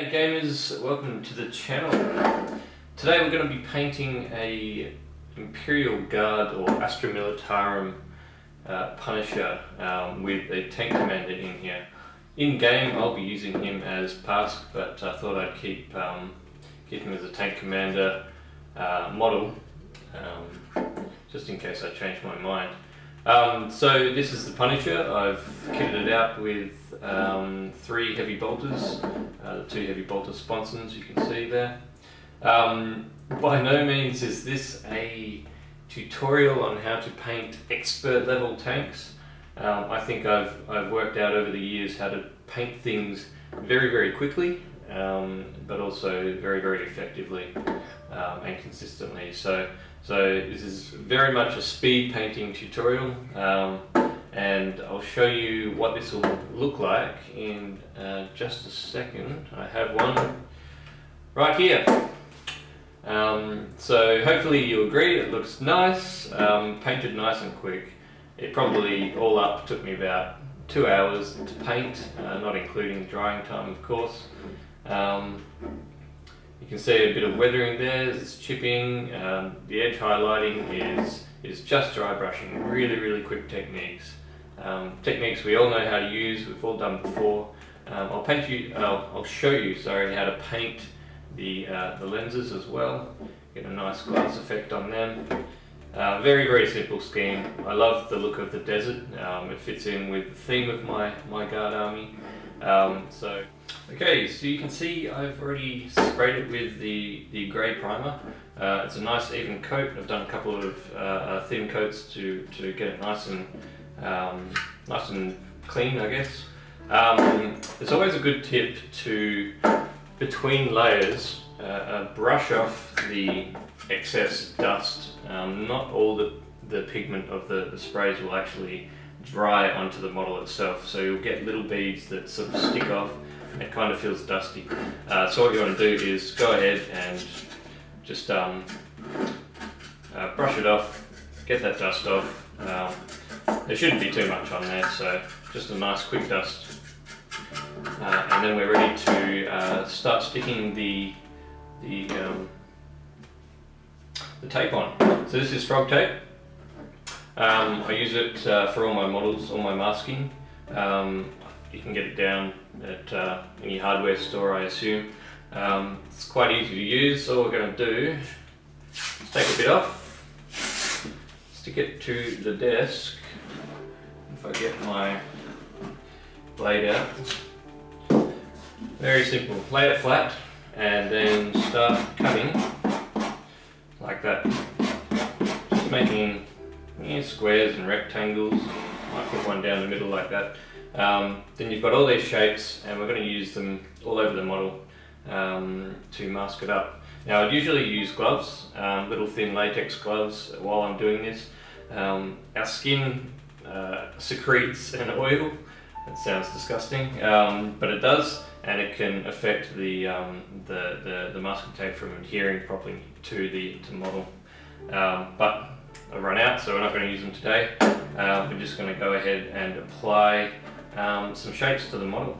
Hey gamers, welcome to the channel. Today we're going to be painting a Imperial Guard or Astra Militarum Punisher with a tank commander in here. In game I'll be using him as Pask, but I thought I'd keep him as a tank commander model, just in case I change my mind. So this is the Punisher. I've kitted it out with 3 heavy bolters, the 2 heavy bolter sponsons you can see there. By no means is this a tutorial on how to paint expert level tanks. I think I've worked out over the years how to paint things very quickly, but also very effectively and consistently. So this is very much a speed painting tutorial, and I'll show you what this will look like in just a second. I have one right here. So hopefully you agree it looks nice, painted nice and quick. It probably all up took me about 2 hours to paint, not including drying time of course. You can see a bit of weathering there, it's chipping. The edge highlighting is just dry brushing, really quick techniques. Techniques we all know how to use, we've all done before. I'll show you how to paint the lenses as well, get a nice glass effect on them. Very simple scheme. I love the look of the desert. It fits in with the theme of my guard army. Okay, so you can see I've already sprayed it with the grey primer. It's a nice even coat. I've done a couple of thin coats to get it nice and clean, I guess. It's always a good tip to, between layers, brush off the excess dust. Not all the pigment of the sprays will actually dry onto the model itself, so you'll get little beads that sort of stick off. It kind of feels dusty. So what you want to do is go ahead and just brush it off, get that dust off. There shouldn't be too much on there, so just a nice quick dust. And then we're ready to start sticking the tape on. So this is frog tape. I use it for all my models, all my masking. You can get it down at any hardware store, I assume. It's quite easy to use. All we're going to do is take a bit off, stick it to the desk. If I get my blade out, very simple. Lay it flat and then start cutting like that. Just making squares and rectangles. Might put one down the middle like that. Then you've got all these shapes, and we're going to use them all over the model to mask it up. Now I'd usually use gloves, little thin latex gloves while I'm doing this. Our skin secretes an oil. That sounds disgusting, but it does, and it can affect the masking tape from adhering properly to the model. But I've run out, so we're not going to use them today. We're just going to go ahead and apply some shapes to the model.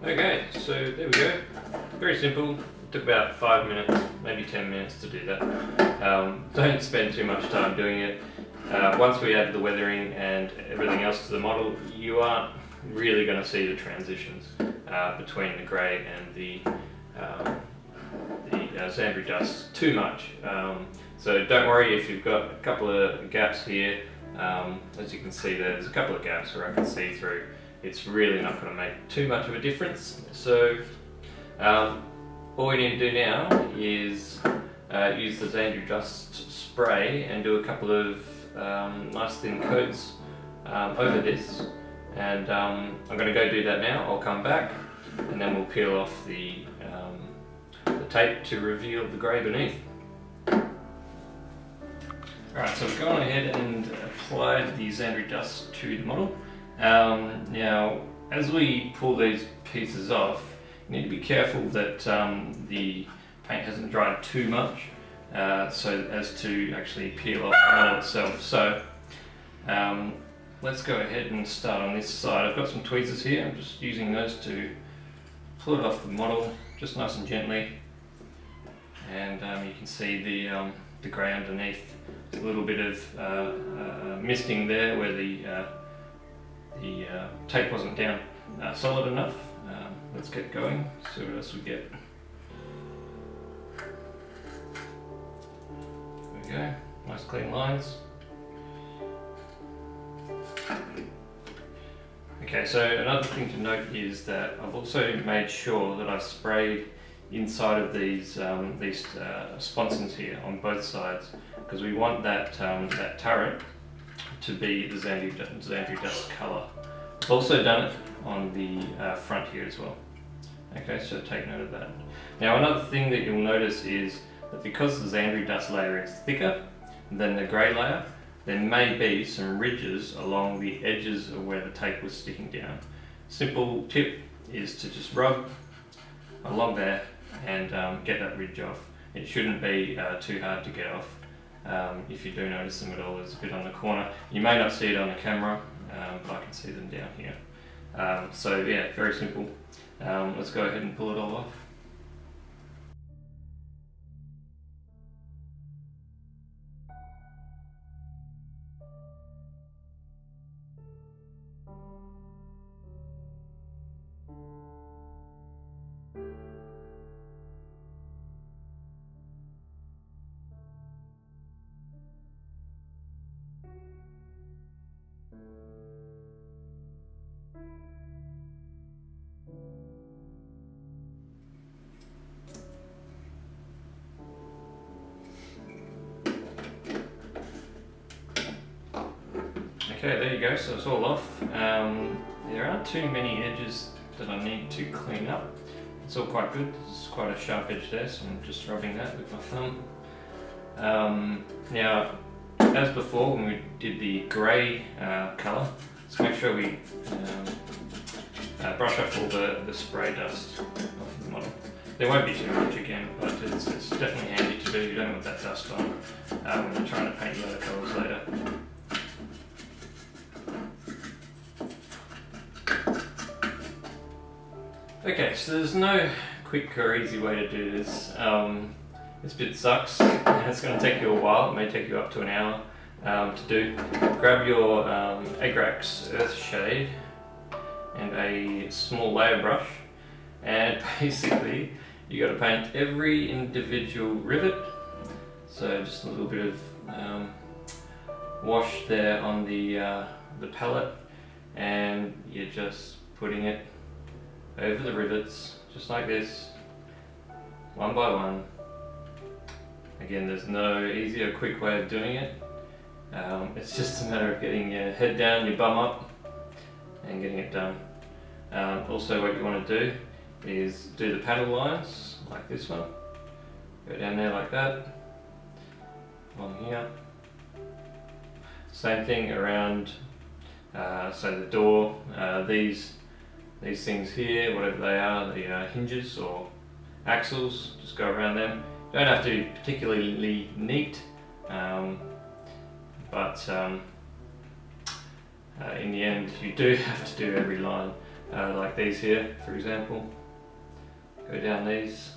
Okay, so there we go. Very simple. Took about 5 minutes, maybe 10 minutes to do that. Don't spend too much time doing it. Once we add the weathering and everything else to the model, you aren't really going to see the transitions between the grey and the Zandri dust too much. So don't worry if you've got a couple of gaps here. As you can see, there's a couple of gaps where I can see through. It's really not going to make too much of a difference. So all we need to do now is use the Zandri dust spray and do a couple of nice thin coats over this. And I'm going to go do that now. I'll come back and then we'll peel off the tape to reveal the grey beneath. Alright, so we've gone ahead and applied the Zandri dust to the model. Now, as we pull these pieces off, you need to be careful that the paint hasn't dried too much, so as to actually peel off the model itself. So let's go ahead and start on this side. I've got some tweezers here. I'm just using those to pull it off the model, just nice and gently. And you can see the grey underneath. There's a little bit of misting there where the tape wasn't down solid enough. Let's get going, see what else we get. There we go, nice clean lines. Okay, so another thing to note is that I've also made sure that I've sprayed inside of these sponsons here on both sides, because we want that turret to be the Zandri dust colour. I've also done it on the front here as well. Okay, so take note of that. Now another thing that you'll notice is that because the Zandri dust layer is thicker than the grey layer, there may be some ridges along the edges of where the tape was sticking down. Simple tip is to just rub along there and get that ridge off. It shouldn't be too hard to get off. If you do notice them at all, there's a bit on the corner. You may not see it on the camera, but I can see them down here. So yeah, very simple. Let's go ahead and pull it all off. Okay, there you go, so it's all off. There aren't too many edges that I need to clean up. It's all quite good. It's quite a sharp edge there, so I'm just rubbing that with my thumb. Now, as before, when we did the grey colour, let's make sure we brush off all the spray dust off the model. There won't be too much again, but it's definitely handy to do. You don't want that dust on when you're trying to paint the other colours later. Okay, so there's no quick or easy way to do this. This bit sucks, and it's going to take you a while. It may take you up to an hour to do. Grab your Agrax Earthshade and a small layer brush, and basically you got to paint every individual rivet. So just a little bit of wash there on the palette, and you're just putting it over the rivets, just like this, one by one. Again, there's no easy or quick way of doing it. It's just a matter of getting your head down, your bum up, and getting it done. Also, what you want to do is do the panel lines, like this one. Go down there like that, along here. Same thing around, so the door, these things here, whatever they are, the hinges or axles, just go around them. Don't have to be particularly neat, but in the end you do have to do every line. like these here, for example. Go down these.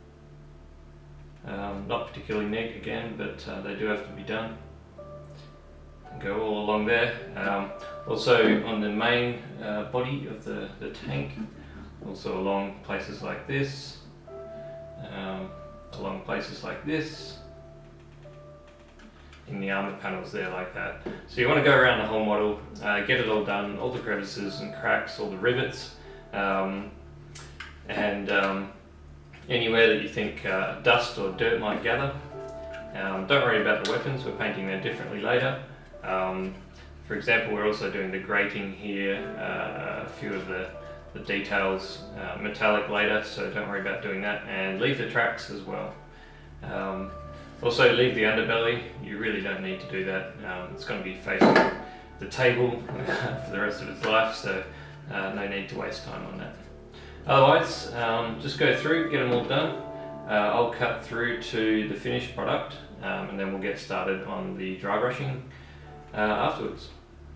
Not particularly neat again, but they do have to be done. Go all along there. Also on the main body of the tank, also along places like this, along places like this, in the armour panels there like that. So you want to go around the whole model, get it all done, all the crevices and cracks, all the rivets, and anywhere that you think dust or dirt might gather. Don't worry about the weapons, we're painting them differently later. For example, we're also doing the grating here, a few of the details metallic later, so don't worry about doing that, and leave the tracks as well. Also leave the underbelly, you really don't need to do that. It's going to be facing the table for the rest of its life, so no need to waste time on that. Otherwise, just go through, get them all done. I'll cut through to the finished product, and then we'll get started on the dry brushing afterwards.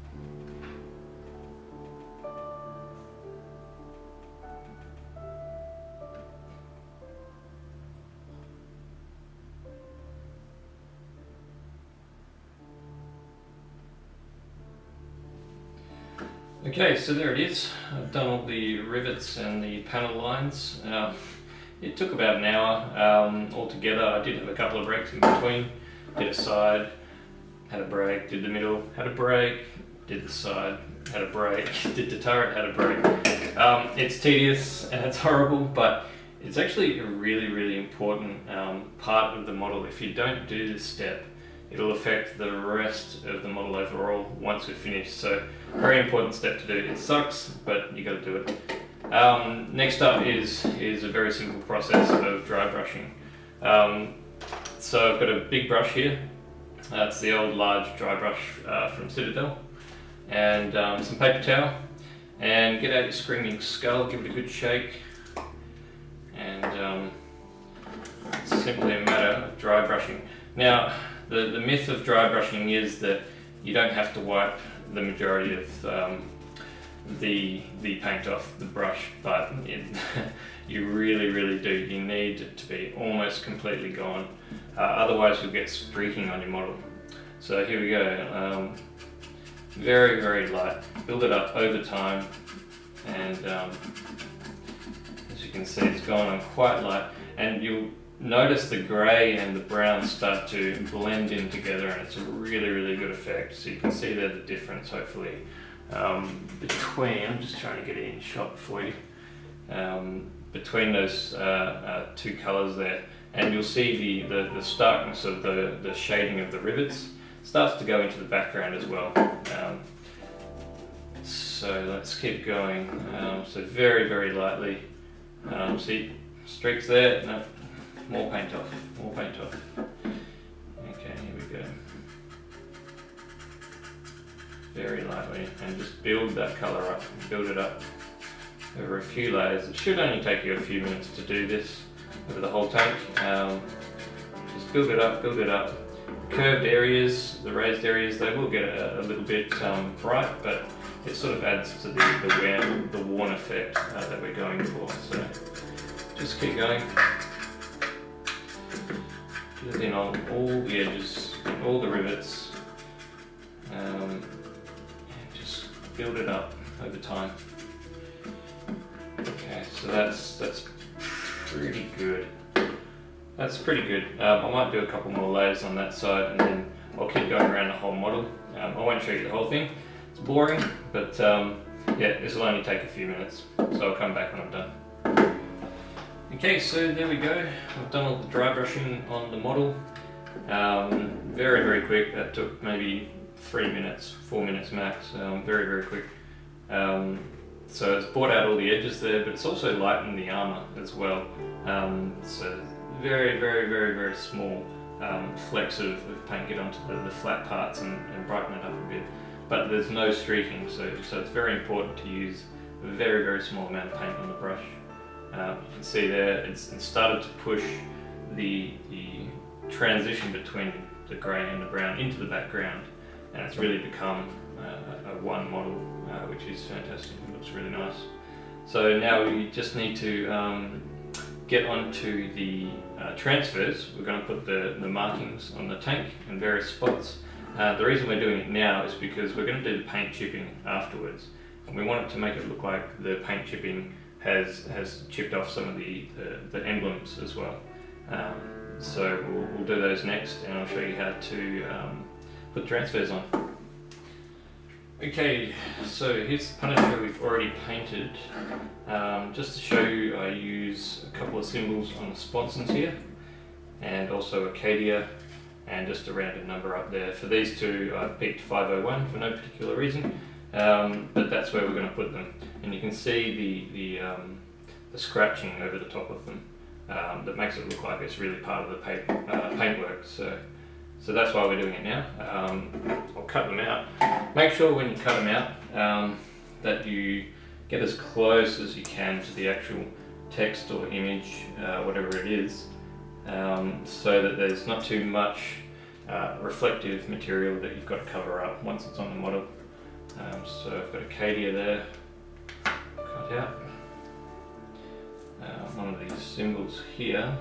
Okay, so there it is. I've done all the rivets and the panel lines. It took about an hour altogether. I did have a couple of breaks in between. Did a side, had a break, did the middle, had a break, did the side, had a break, did the turret, had a break. It's tedious and it's horrible, but it's actually a really important part of the model. If you don't do this step, it'll affect the rest of the model overall once we're finished. So, very important step to do. It sucks, but you got to do it. Next up is a very simple process of dry brushing. So I've got a big brush here. It's the old large dry brush from Citadel, and some paper towel. And get out your Screaming Skull, give it a good shake, and it's simply a matter of dry brushing. Now, the myth of dry brushing is that you don't have to wipe the majority of the paint off the brush, but you really do. You need it to be almost completely gone, otherwise you'll get streaking on your model. So here we go, very light, build it up over time, and as you can see it's gone on quite light, and you'll notice the grey and the brown start to blend in together, and it's a really good effect. So you can see there the difference, hopefully, between, I'm just trying to get it in shot for you, between those two colours there, and you'll see the starkness of the shading of the rivets starts to go into the background as well. So let's keep going. So very lightly, see streaks there, no, more paint off, more paint off. Okay, here we go. Very lightly, and just build that colour up, build it up over a few layers. It should only take you a few minutes to do this over the whole tank. Just build it up, build it up. Curved areas, the raised areas, they will get a little bit bright, but it sort of adds to the worn effect that we're going for. So just keep going. Get it in on all the edges, all the rivets, and just build it up over time. Okay, so that's pretty good. That's pretty good. I might do a couple more layers on that side, and then I'll keep going around the whole model. I won't show you the whole thing. It's boring, but yeah, this will only take a few minutes, so I'll come back when I'm done. Okay, so there we go. I've done all the dry brushing on the model. Very quick. That took maybe 3 minutes, 4 minutes max. Very quick. So it's brought out all the edges there, but it's also lightened the armour as well. So very small flecks of paint get onto the flat parts and brighten it up a bit. But there's no streaking, so it's very important to use a very small amount of paint on the brush. You can see there, it's started to push the transition between the grey and the brown into the background, and it's really become a one model, which is fantastic. It looks really nice. So now we just need to get onto the transfers. We're going to put the markings on the tank in various spots. The reason we're doing it now is because we're going to do the paint chipping afterwards, and we want it to make it look like the paint chipping has chipped off some of the emblems as well. So we'll do those next, and I'll show you how to put transfers on. Okay, so here's the Punisher we've already painted. Just to show you, I use a couple of symbols on the sponsons here, and also Acadia, and just a random number up there. For these two, I've picked 501 for no particular reason, but that's where we're going to put them. And you can see the scratching over the top of them that makes it look like it's really part of the paintwork. So that's why we're doing it now. I'll cut them out. Make sure when you cut them out that you get as close as you can to the actual text or image, whatever it is, so that there's not too much reflective material that you've got to cover up once it's on the model. So I've got Acadia there, cut out. One of these symbols here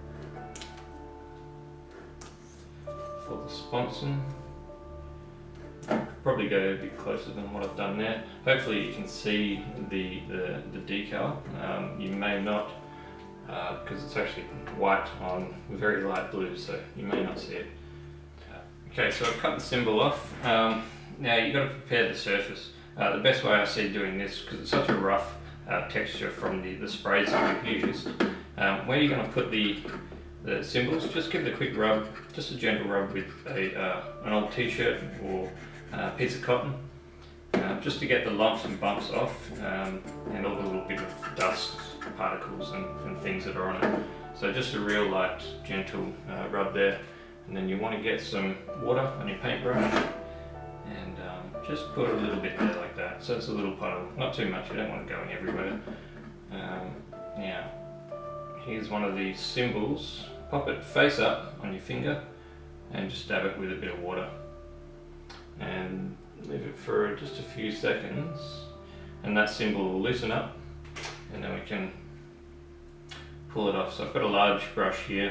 for the sponson. Probably go a bit closer than what I've done there. Hopefully you can see the decal. You may not, because it's actually white on very light blue, so you may not see it. Okay, so I've cut the symbol off. Now you've got to prepare the surface. The best way I see doing this, because it's such a rough texture from the sprays that we've used, where you're going to put the symbols, just give it a quick rub, just a gentle rub with an old t-shirt or a piece of cotton, just to get the lumps and bumps off, and all the little bit of dust particles and things that are on it. So just a real light, gentle rub there, and then you want to get some water on your paintbrush and just put a little bit there like that, so it's a little puddle, not too much, you don't want it going everywhere. Now here's one of these symbols. Pop it face up on your finger and just dab it with a bit of water and leave it for just a few seconds, and that symbol will loosen up, and then we can pull it off. So I've got a large brush here.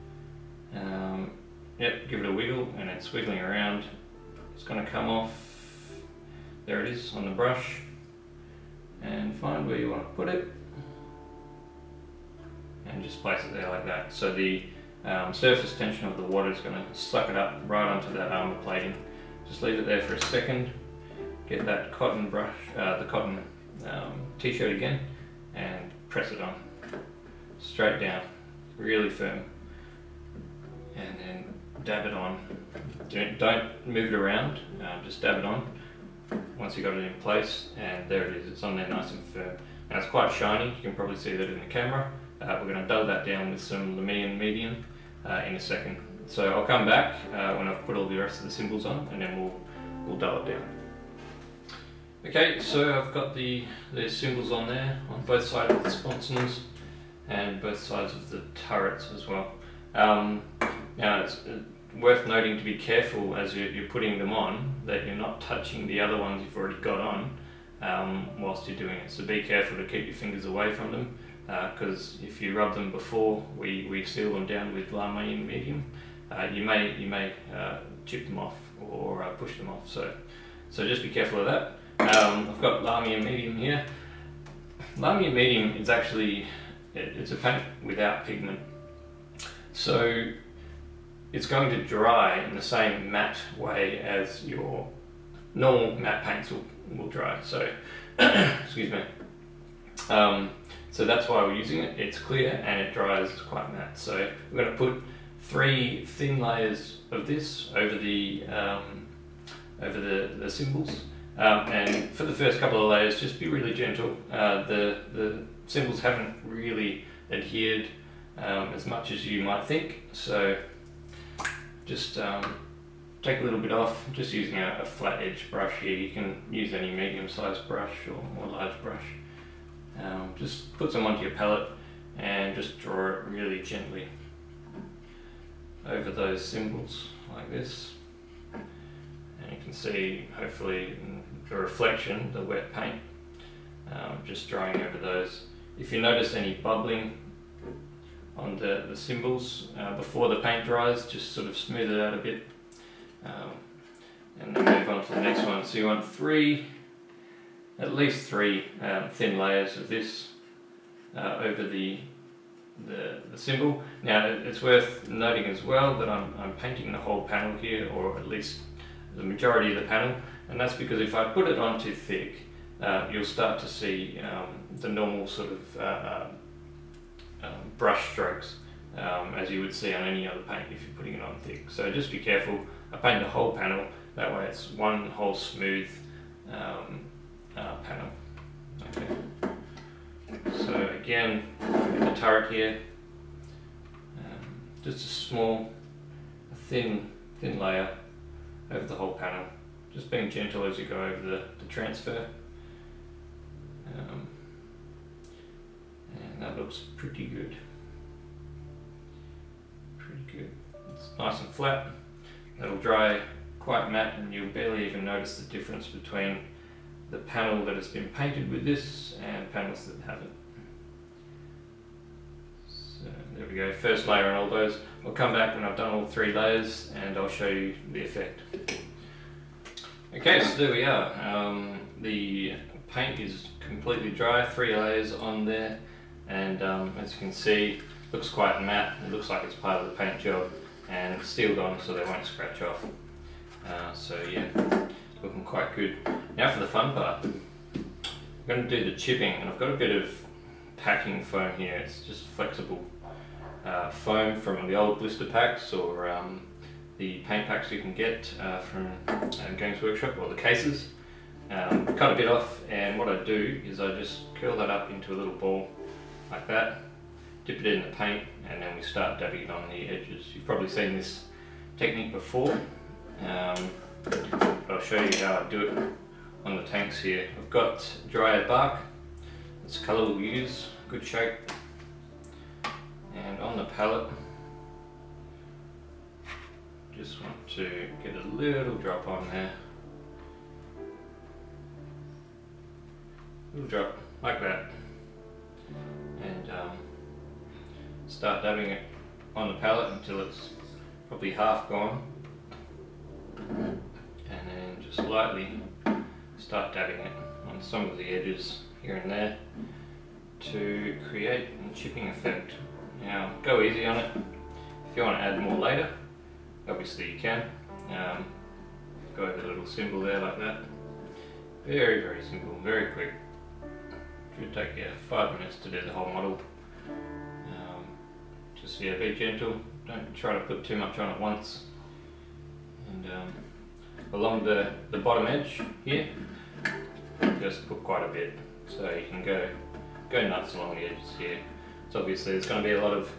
Yep, give it a wiggle, and it's wiggling around. It's going to come off. There it is on the brush, and find where you want to put it and just place it there like that. So the surface tension of the water is going to suck it up right onto that armor plating. Just leave it there for a second. Get that cotton brush, the cotton t-shirt again, and press it on. Straight down, really firm. And then dab it on. Don't move it around, just dab it on. Once you've got it in place, and there it is, it's on there nice and firm. Now it's quite shiny, you can probably see that in the camera. We're going to dull that down with some Lumion medium in a second. So I'll come back when I've put all the rest of the symbols on, and then we'll dull it down. Okay, so I've got the symbols on there on both sides of the sponsons and both sides of the turrets as well. Now it's worth noting to be careful as you're putting them on that you're not touching the other ones you've already got on whilst you're doing it. So be careful to keep your fingers away from them, because if you rub them before we seal them down with Lumion medium, you may chip them off or push them off. So just be careful of that. I've got Lumion medium here. Lumion medium is actually it's a paint without pigment, so it's going to dry in the same matte way as your normal matte paints will dry. So excuse me. So that's why we're using it. It's clear and it dries quite matte. So we're going to put 3 thin layers of this over the symbols, and for the first couple of layers, just be really gentle. The symbols haven't really adhered as much as you might think, so just take a little bit off, just using a flat edge brush here. You can use any medium sized brush or large brush. Just put some onto your palette and just draw it really gently over those symbols like this, and you can see hopefully the reflection, the wet paint. just drying over those. If you notice any bubbling on the cymbals before the paint dries, just sort of smooth it out a bit, and then move on to the next one. So you want at least three thin layers of this over the cymbal. Now it's worth noting as well that I'm painting the whole panel here, or at least the majority of the panel, and that's because if I put it on too thick, you'll start to see the normal sort of brush strokes as you would see on any other paint if you're putting it on thick. So just be careful. I paint the whole panel, that way it's one whole smooth panel. Okay. So again, with the turret here, just a small, thin layer over the whole panel, just being gentle as you go over the transfer. And that looks pretty good. It's nice and flat. It'll dry quite matte, and you'll barely even notice the difference between the panel that has been painted with this and panels that haven't. So there we go, first layer on all those. I'll come back when I've done all three layers and I'll show you the effect. Okay, so there we are. The paint is completely dry, 3 layers on there, and as you can see, looks quite matte. It looks like it's part of the paint job, and it's sealed on so they won't scratch off. So yeah, looking quite good. Now for the fun part. I'm going to do the chipping, and I've got a bit of packing foam here. It's just flexible foam from the old blister packs, or the paint packs you can get from Games Workshop, or the cases. Cut a bit off, and what I do is I just curl that up into a little ball like that, dip it in the paint, and then we start dabbing it on the edges. You've probably seen this technique before, but I'll show you how I do it on the tanks here. I've got dryad bark, that's the colour we'll use, good shape, and on the palette just want to get a little drop on there, little drop like that, and start dabbing it on the palette until it's probably half gone, and then just lightly start dabbing it on some of the edges here and there to create a chipping effect. Now go easy on it. If you want to add more later, obviously you can. Go over the little symbol there like that. Very, very simple, very quick. Should take you 5 minutes to do the whole model. Just yeah, be gentle, don't try to put too much on at once. And along the bottom edge here, just put quite a bit, so you can go nuts along the edges here. So obviously there's going to be a lot of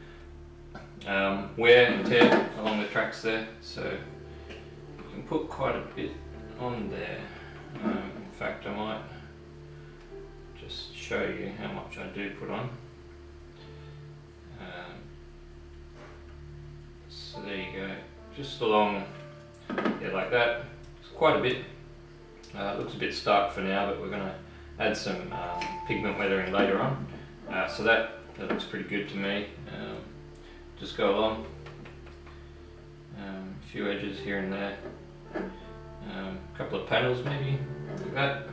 wear and tear along the tracks there, so you can put quite a bit on there. In fact, I might just show you how much I do put on. So there you go, just along, yeah, like that. It's quite a bit. It looks a bit stark for now, but we're going to add some pigment weathering later on. So that looks pretty good to me. Just go along, a few edges here and there, a couple of panels maybe, like that.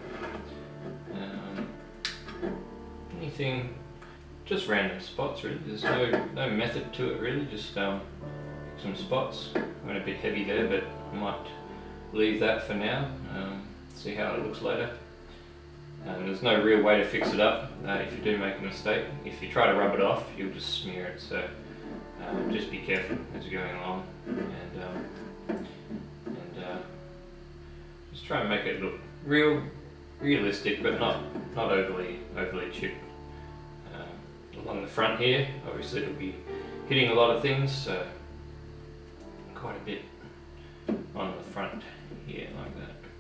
Anything, just random spots really. There's no method to it really, just some spots. Went a bit heavy there, but I might leave that for now, see how it looks later. There's no real way to fix it up if you do make a mistake. If you try to rub it off, you'll just smear it, so just be careful as you're going along, and just try and make it look realistic, but not overly chipped. Along the front here, obviously it'll be hitting a lot of things, so quite a bit on the front here like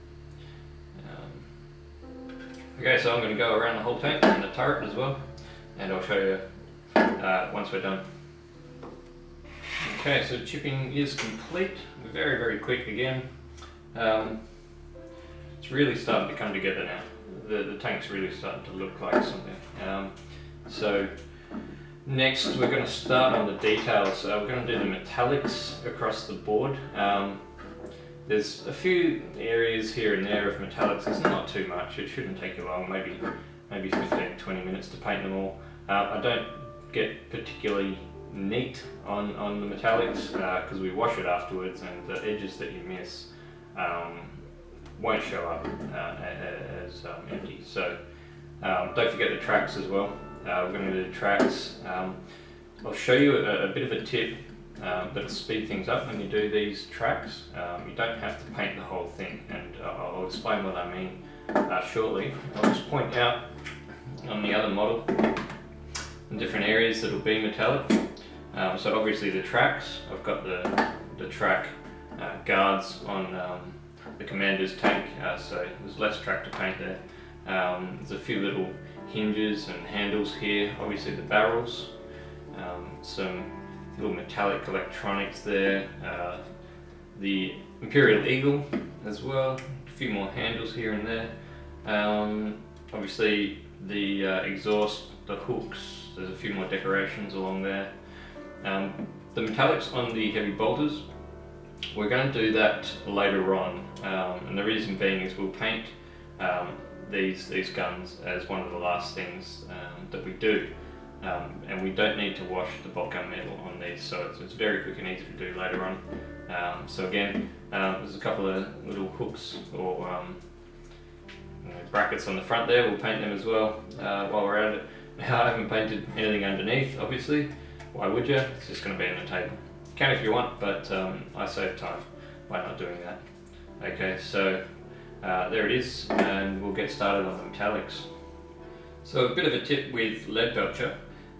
that. Okay, so I'm going to go around the whole tank and the turret as well, and I'll show you once we're done. Okay, so chipping is complete. Very, very quick again. It's really starting to come together now. the tank's really starting to look like something. So next we're going to start on the details. We're going to do the metallics across the board. There's a few areas here and there of metallics. It's not too much. It shouldn't take you long, maybe 15-20 minutes to paint them all. I don't get particularly neat on the metallics because we wash it afterwards, and the edges that you miss won't show up as empty. So don't forget the tracks as well. We're going to do the tracks. I'll show you a bit of a tip that'll speed things up when you do these tracks. You don't have to paint the whole thing, and I'll explain what I mean shortly. I'll just point out on the other model the different areas that will be metallic. So obviously the tracks, I've got the track guards on the commander's tank, so there's less track to paint there. There's a few little hinges and handles here, obviously the barrels, some little metallic electronics there, the Imperial Eagle as well, a few more handles here and there. Obviously the exhaust, the hooks, there's a few more decorations along there. The metallics on the heavy bolters, we're going to do that later on, and the reason being is we'll paint these guns as one of the last things that we do, and we don't need to wash the bolt gun metal on these, so it's very quick and easy to do later on. So again, there's a couple of little hooks or brackets on the front there. We'll paint them as well while we're at it. Now, I haven't painted anything underneath, obviously. Why would you? It's just going to be on the table. You can if you want, but I save time by not doing that. Okay, so there it is, and we'll get started on the metallics. So a bit of a tip with Leadbelcher.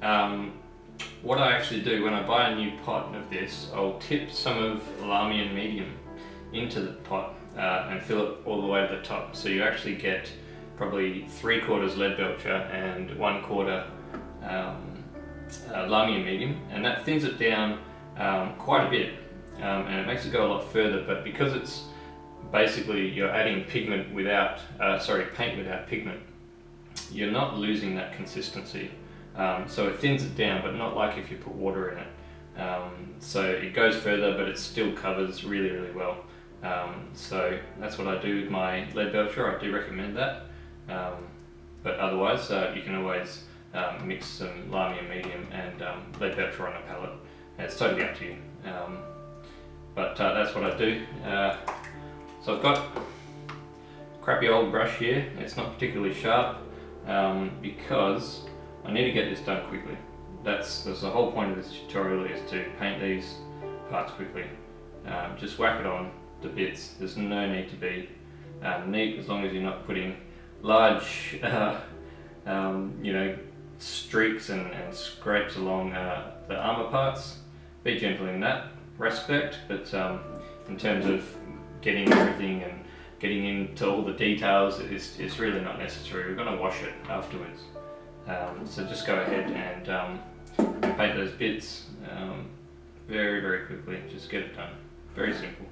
What I actually do when I buy a new pot of this, I'll tip some of Lahmian medium into the pot and fill it all the way to the top. So you actually get probably 3/4 Leadbelcher and 1/4 Lahmian medium, and that thins it down quite a bit, and it makes it go a lot further. But because it's basically you're adding pigment without, paint without pigment, you're not losing that consistency. So it thins it down, but not like if you put water in it. So it goes further, but it still covers really, really well. So that's what I do with my Leadbelcher. I do recommend that. But otherwise, you can always mix some Lahmian medium and Leadbelcher on a palette. It's totally up to you. But that's what I do. So I've got a crappy old brush here. It's not particularly sharp because I need to get this done quickly. That's the whole point of this tutorial, is to paint these parts quickly. Just whack it on to bits. There's no need to be neat, as long as you're not putting large streaks and scrapes along the armor parts. Be gentle in that respect, but in terms of getting everything and getting into all the details, it's really not necessary. We're going to wash it afterwards. So just go ahead and paint those bits very, very quickly. Just get it done. Very simple.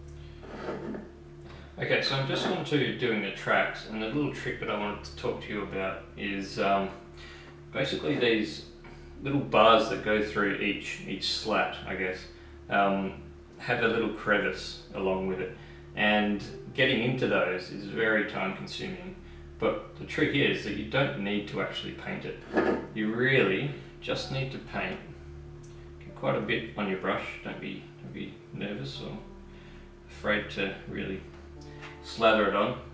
Okay, so I'm just on to doing the tracks, and the little trick that I wanted to talk to you about is basically these little bars that go through each slat, I guess, have a little crevice along with it, and getting into those is very time consuming. But the trick is that you don't need to actually paint it. You really just need to paint. Get quite a bit on your brush. Don't be nervous or afraid to really slather it on.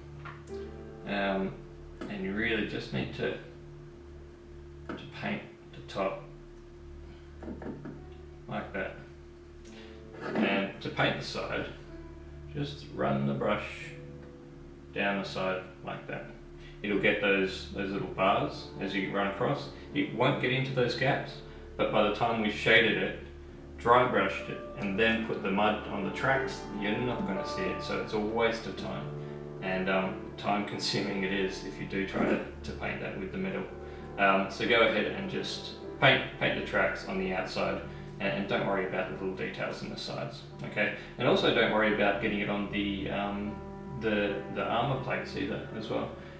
And you really just need to paint the top like that. And to paint the side, just run the brush down the side like that. It'll get those little bars as you run across. It won't get into those gaps, but by the time we've shaded it, dry brushed it, and then put the mud on the tracks, you're not going to see it. So it's a waste of time, and time consuming it is if you do try to paint that with the metal. So go ahead and just paint the tracks on the outside, and don't worry about the little details in the sides. Okay, and also don't worry about getting it on the armor plates either as well.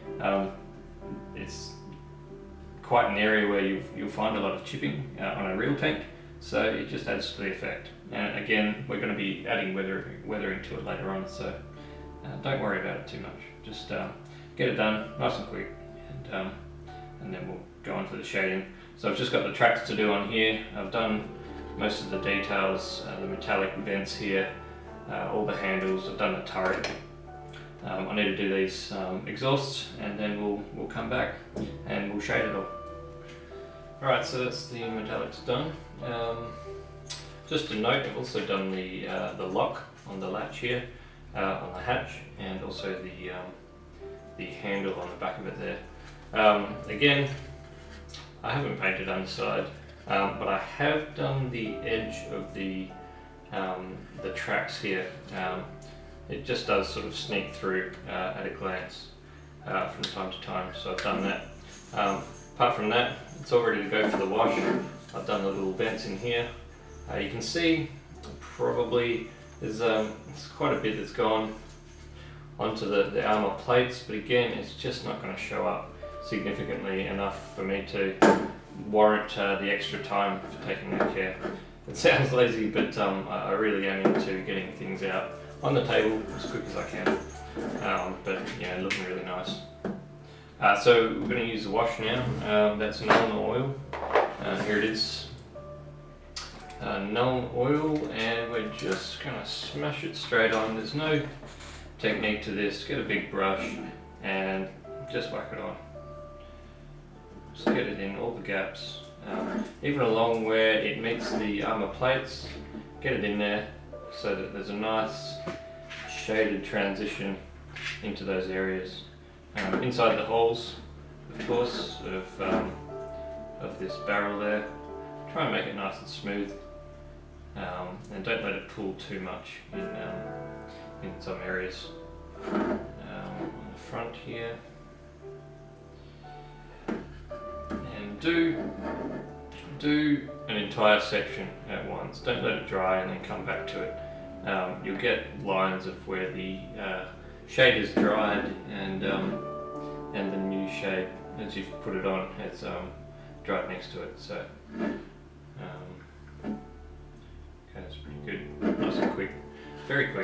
It's quite an area where you'll find a lot of chipping on a real tank, so it just adds to the effect. And again, we're going to be adding weathering to it later on, so don't worry about it too much. Just get it done nice and quick, and then we'll go on to the shading. So I've just got the tracks to do on here. I've done most of the details, the metallic vents here, all the handles. I've done the turret. I need to do these exhausts, and then we'll come back and we'll shade it all. Alright, so that's the metallics done. Just a note, I've also done the lock on the latch here, on the hatch, and also the handle on the back of it there. Again, I haven't painted underside, but I have done the edge of the tracks here. It just does sort of sneak through at a glance from time to time, so I've done that. Apart from that, it's all ready to go for the wash. I've done the little vents in here. You can see probably there's quite a bit that's gone onto the armour plates, but again, it's just not going to show up significantly enough for me to warrant the extra time for taking that care. It sounds lazy, but I really am into getting things out on the table as quick as I can. But yeah, looking really nice. So we're going to use the wash now. That's Nuln Oil. Here it is. Nuln Oil, and we're just going to smash it straight on. There's no technique to this. Get a big brush and just whack it on. Just get it in all the gaps, even along where it meets the armour plates. Get it in there so that there's a nice shaded transition into those areas. Inside the holes, of course, of this barrel there. Try and make it nice and smooth, and don't let it pull too much in some areas. On the front here. And do an entire section at once. Don't let it dry and then come back to it. You'll get lines of where the shade is dried and the new shade, as you've put it on, has dried next to it. So okay, that's pretty good. Nice and quick, very quick.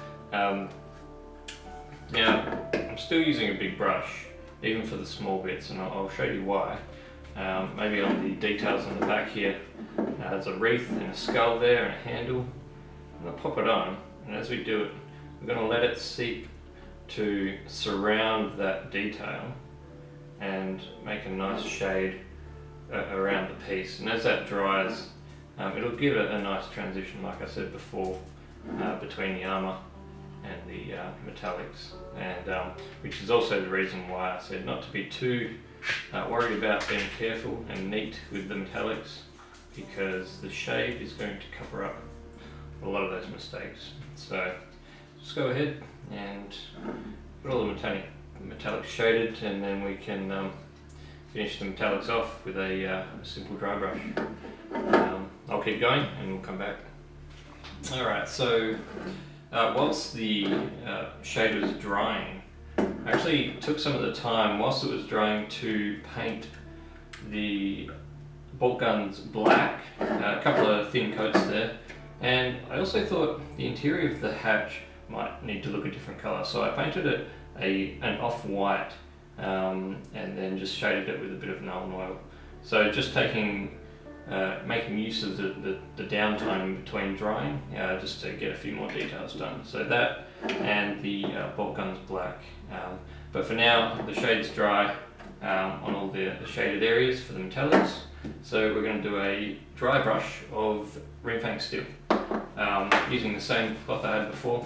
Now I'm still using a big brush, even for the small bits, and I'll show you why. Maybe on the details on the back here, there's a wreath and a skull there and a handle. I'm going to pop it on, and as we do it, we're going to let it seep to surround that detail and make a nice shade around the piece. And as that dries, it'll give it a nice transition, like I said before, between the armour and the metallics, and which is also the reason why I said not to be too worried about being careful and neat with the metallics, because the shade is going to cover up a lot of those mistakes. So just go ahead and put all the metallics shaded, and then we can finish the metallics off with a simple dry brush. I'll keep going and we'll come back. Alright, so whilst the shade was drying, I actually took some of the time whilst it was drying to paint the bolt guns black, a couple of thin coats there, and I also thought the interior of the hatch might need to look a different colour, so I painted it an off-white and then just shaded it with a bit of Nuln Oil. So just making use of the downtime in between drying, just to get a few more details done. So that and the bolt guns black. But for now, the shade's dry on all the shaded areas for the metallics. So we're going to do a dry brush of Rimfang steel, using the same cloth I had before.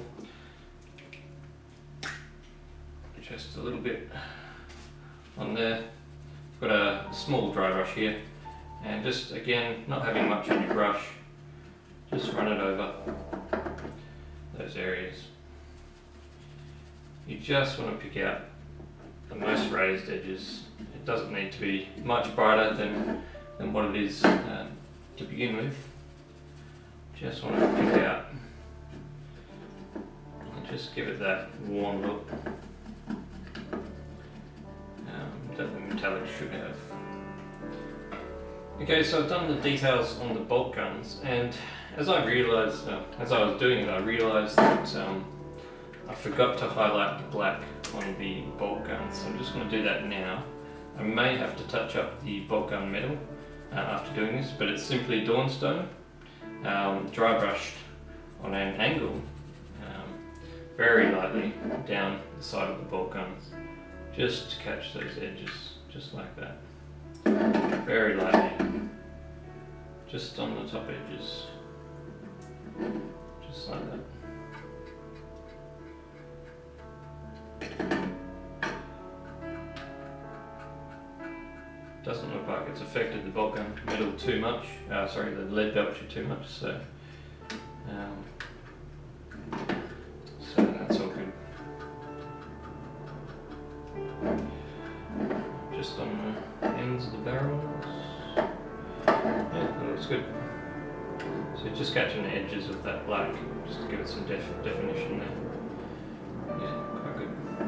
Just a little bit on there. I've got a small dry brush here, and just again, not having much on your brush, just run it over those areas. You just want to pick out the most raised edges. It doesn't need to be much brighter than what it is to begin with. Just want to pick out and just give it that warm look. metallic should have. Okay, so I've done the details on the bolt guns, and as I realised, as I was doing it, I realised that I forgot to highlight the black on the bolt guns, so I'm just going to do that now. I may have to touch up the bolt gun metal after doing this, but it's simply Dawnstone, dry brushed on an angle, very lightly down the side of the bolt guns, just to catch those edges, just like that. Very lightly, just on the top edges, just like that. Doesn't look like it's affected the bolt gun metal too much, sorry, the lead belcher too much, so that's all good. Just on the ends of the barrels, yeah, that looks good. So just catching the edges of that black, just to give it some definition there. Yeah, quite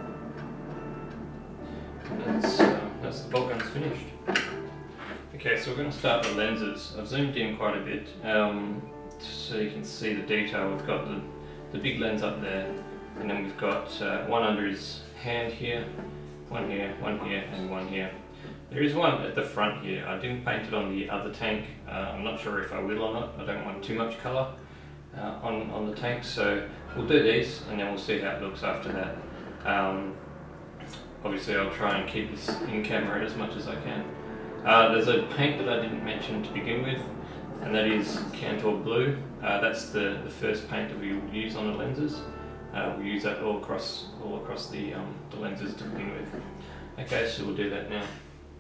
good. That's the bolt guns finished. Okay, so we're going to start the lenses. I've zoomed in quite a bit, so you can see the detail. We've got the big lens up there, and then we've got one under his hand here, one here, and one here. There is one at the front here. I didn't paint it on the other tank. I'm not sure if I will or not. I don't want too much colour on the tank, so we'll do these and then we'll see how it looks after that. Obviously I'll try and keep this in camera as much as I can. There's a paint that I didn't mention to begin with, and that is Cantor Blue. That's the first paint that we will use on the lenses. We'll use that all across the lenses to begin with. Okay, so we'll do that now.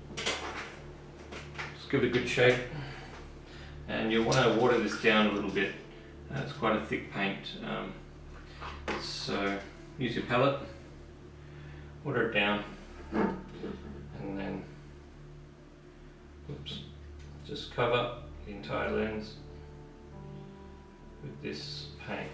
Just give it a good shake, and you'll want to water this down a little bit. It's quite a thick paint, so use your palette, water it down, and then just cover the entire lens with this paint.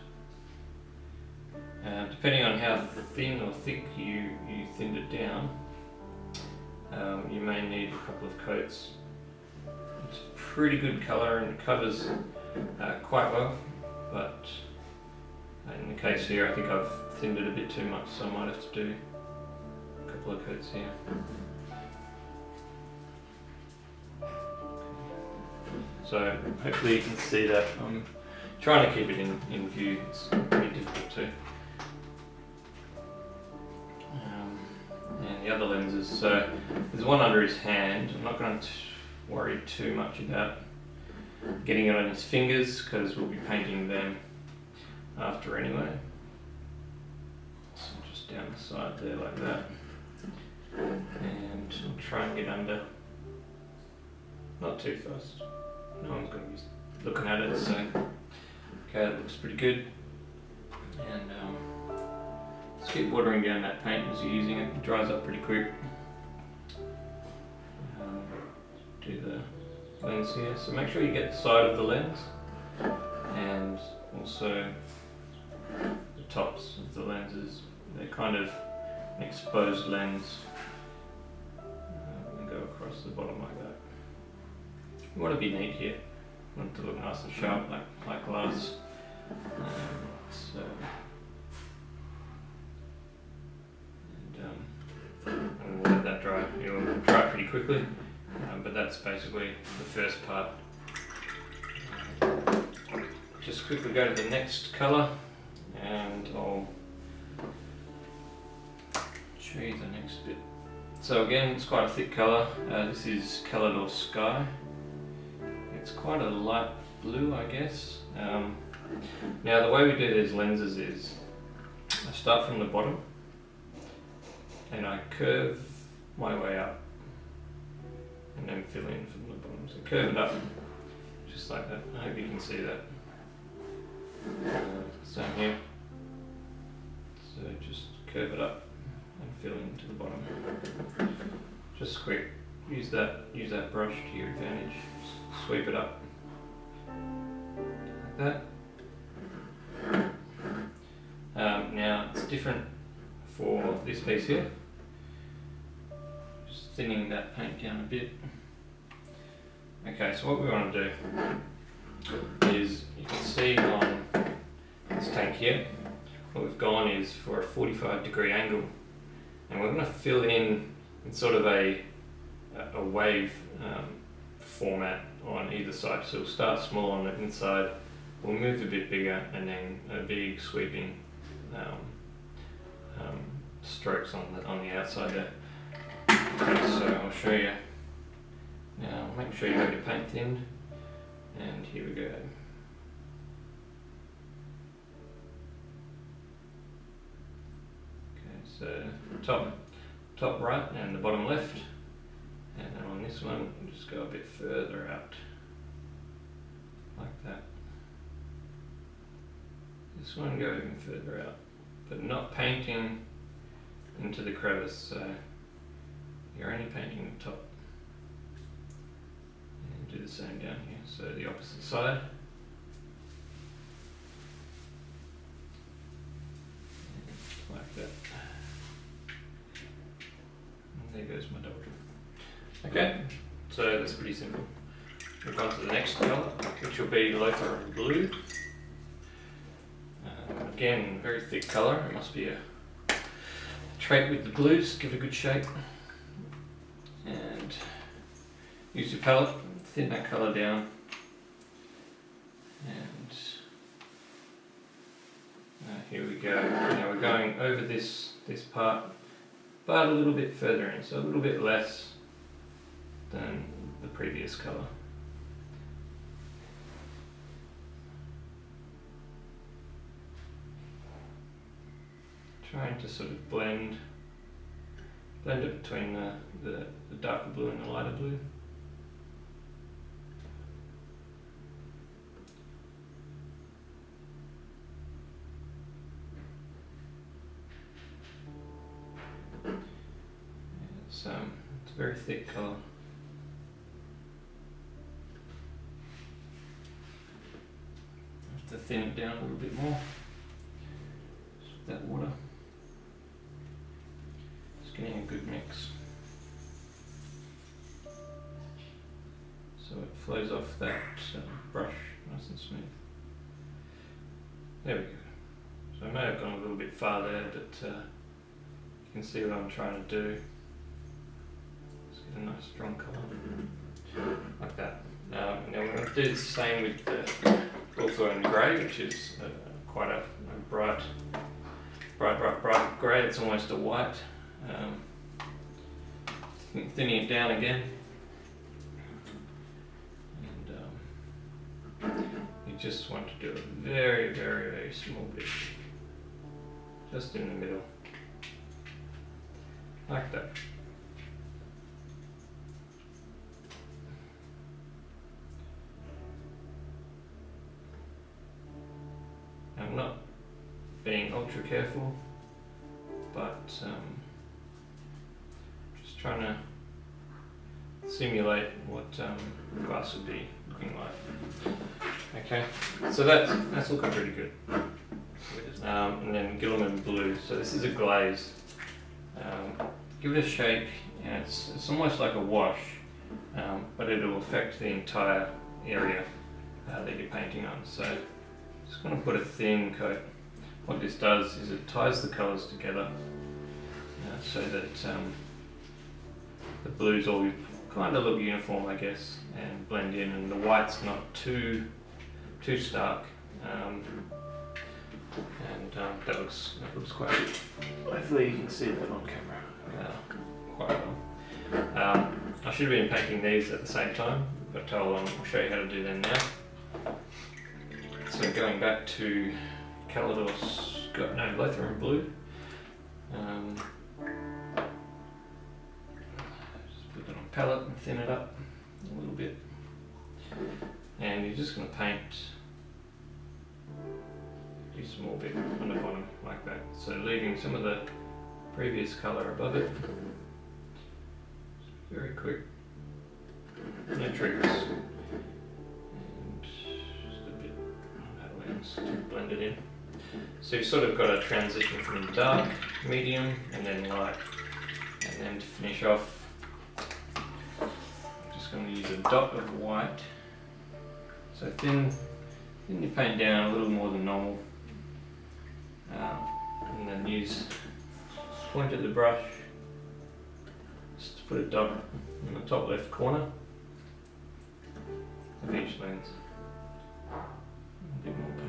Depending on how thin or thick you thinned it down, you may need a couple of coats. It's a pretty good colour and it covers quite well, but in the case here I think I've thinned it a bit too much, so I might have to do a couple of coats here. So hopefully you can see that I'm trying to keep it in view. It's pretty difficult too. And the other lenses, so there's one under his hand. I'm not going to worry too much about getting it on his fingers because we'll be painting them after anyway. So just down the side there like that. And I'll try and get under, not too fast. No one's going to be looking at it, so okay, that looks pretty good. And just keep watering down that paint as you're using it. It dries up pretty quick. Do the lens here, so make sure you get the side of the lens and also the tops of the lenses. They're kind of an exposed lens, and go across the bottom like that. You want to be neat here. You want it to look nice and sharp, like glass. And we'll let that dry. It'll dry pretty quickly, but that's basically the first part. Just quickly go to the next colour, and I'll show you the next bit. So again, it's quite a thick colour. This is Calidor Sky. It's quite a light blue, I guess. Now the way we do these lenses is I start from the bottom and I curve my way up and then fill in from the bottom. So curve it up just like that. I hope you can see that. Same here. So just curve it up and fill into the bottom. Just quick. Use that brush to your advantage. Just sweep it up like that. Now it's different for this piece here. Just thinning that paint down a bit. Okay, so what we want to do is, you can see on this tank here, what we've gone is for a 45-degree angle, and we're going to fill in sort of a wave format on either side. So we'll start small on the inside, we'll move a bit bigger, and then a big sweeping strokes on the outside there. Okay, so I'll show you now. Make sure you have your paint thinned, and here we go. Okay, so top right and the bottom left, and then on this one just go a bit further out like that. This one go even further out, but not painting into the crevice, so you're only painting the top. And do the same down here, so the opposite side. And like that. And there goes my double trim. Okay, so that's pretty simple. Move on to the next colour, which will be Lothar Blue. Again, very thick colour. It must be a trait with the blues. Give it a good shake, and use your palette, thin that colour down, and here we go. Now we're going over this part, but a little bit further in, so a little bit less than the previous colour. Trying to sort of blend it between the darker blue and the lighter blue. It's a very thick colour. Have to thin it down a little bit more. Just that water. Getting a good mix, so it flows off that brush nice and smooth. There we go. So I may have gone a little bit far there, but you can see what I'm trying to do. Let's get a nice strong colour like that. Now we're going to do the same with the Hawthorn Grey, which is quite a bright grey. It's almost a white. Thinning it down again, and you just want to do a very, very, very small bit, just in the middle, like that. I'm not being ultra careful, but trying to simulate what glass would be looking like. Okay, so that's looking pretty good. And then Guilliman Blue. So this is a glaze. Give it a shake, and it's almost like a wash, but it will affect the entire area that you're painting on. So just going to put a thin coat. What this does is it ties the colours together so that the blues all kind of look uniform, I guess, and blend in, and the white's not too stark, and that looks quite good. Hopefully you can see that on camera quite well. I should have been painting these at the same time, but I'll show you how to do them now. So going back to Calidor's Lothar Blue. Put that on palette and thin it up a little bit, and you're just going to paint a small bit on the bottom like that, so leaving some of the previous colour above it. Very quick, no tricks, and just a bit on that lens to blend it in. So you've sort of got a transition from dark, medium, and then light, and then to finish off just going to use a dot of white. So thin your paint down a little more than normal, and then use point of the brush just to put a dot in the top left corner of each lens. A bit more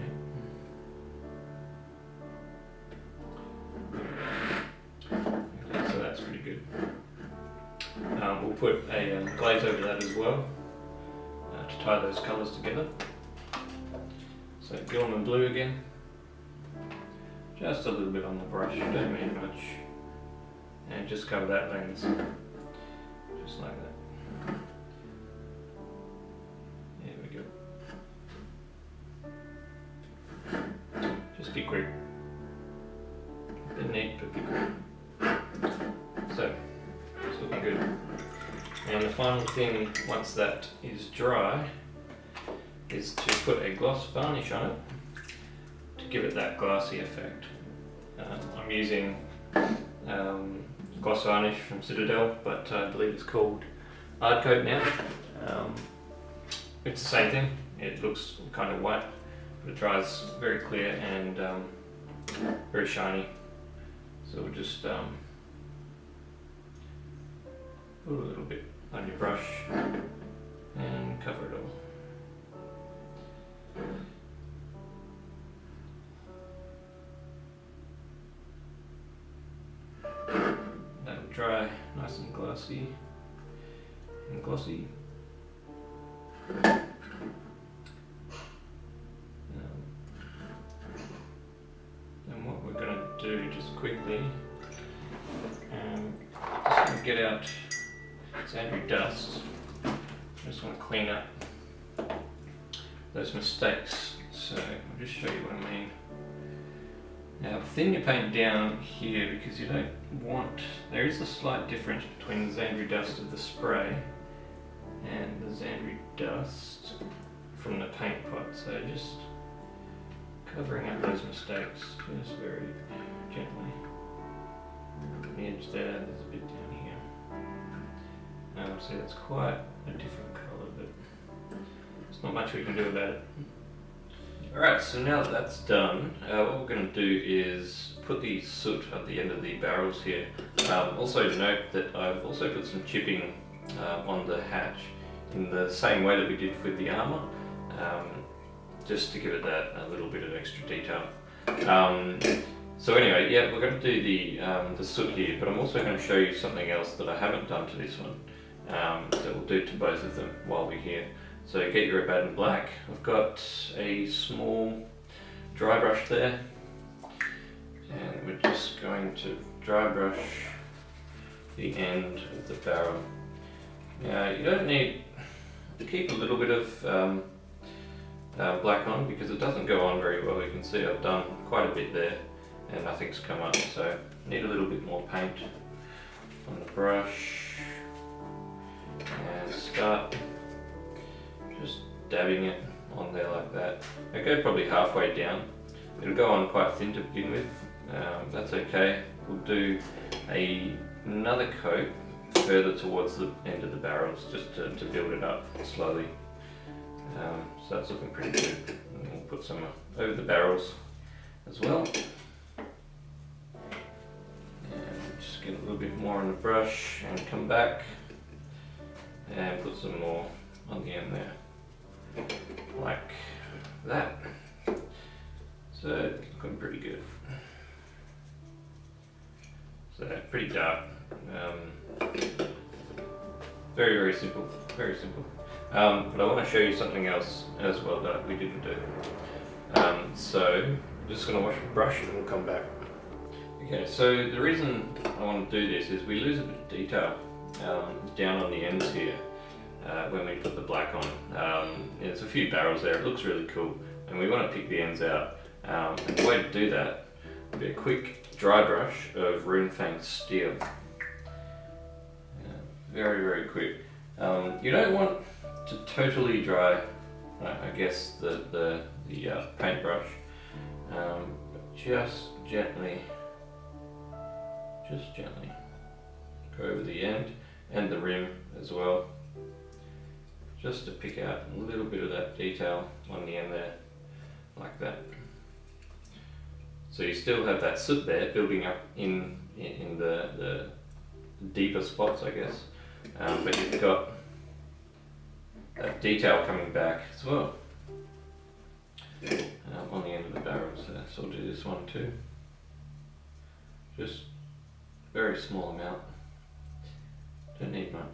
paint. Okay, so that's pretty good. We'll put a glaze over that as well to tie those colours together. So Gilman blue again, just a little bit on the brush, don't need much, and just cover that lens, just like that. There we go. Just be quick, a bit neat but be quick. So, it's looking good. And the final thing, once that is dry, is to put a gloss varnish on it to give it that glassy effect. I'm using gloss varnish from Citadel, but I believe it's called Hard Coat now. It's the same thing, it looks kind of white, but it dries very clear and very shiny. So we'll just put a little bit on your brush and cover it all. That'll dry nice and glossy. And what we're going to do just quickly, just going to get out Zandri dust. I just want to clean up those mistakes. So I'll just show you what I mean. Now thin your paint down here because you don't want, there is a slight difference between the Zandri dust of the spray and the Zandri dust from the paint pot. So just covering up those mistakes, just very gently. On the edge there, there's a bit down here. See, that's quite a different colour, but there's not much we can do about it. Alright, so now that that's done, what we're going to do is put the soot at the end of the barrels here. Also note that I've also put some chipping on the hatch in the same way that we did with the armour, just to give it that a little bit of extra detail. So anyway, yeah, we're going to do the soot here, but I'm also going to show you something else that I haven't done to this one, that we'll do to both of them while we're here. So get your Abaddon Black. I've got a small dry brush there, and we're just going to dry brush the end of the barrel. Now you don't need to keep a little bit of black on because it doesn't go on very well. You can see I've done quite a bit there and nothing's come up, so need a little bit more paint on the brush and start just dabbing it on there like that. I go probably halfway down. It'll go on quite thin to begin with. That's okay. We'll do another coat further towards the end of the barrels just to build it up slowly. So that's looking pretty good. And we'll put some over the barrels as well. And just get a little bit more on the brush and come back and put some more on the end there, like that. So it's looking pretty good. So pretty dark. Very, very simple. Very simple. But I want to show you something else as well that we didn't do. So I'm just going to wash the brush and we'll come back. Okay, so the reason I want to do this is we lose a bit of detail down on the ends here when we put the black on. There's a few barrels there, it looks really cool, and we want to pick the ends out. And the way to do that would be a quick dry brush of Runefang Steel. Very, very quick. You don't want to totally dry, I guess, the paintbrush, but just gently go over the end and the rim as well. just to pick out a little bit of that detail on the end there, like that. So you still have that soot there building up in the deeper spots, I guess, but you've got that detail coming back as well on the end of the barrels there. So I'll do this one too, just very small amount, don't need much.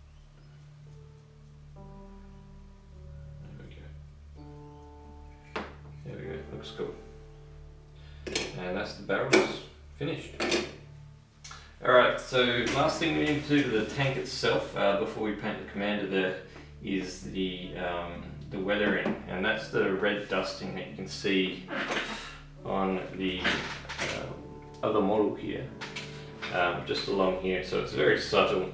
There we go, looks cool. And that's the barrels finished. Alright, so last thing we need to do to the tank itself before we paint the commander there is the weathering, and that's the red dusting that you can see on the other model here, just along here. So it's very subtle,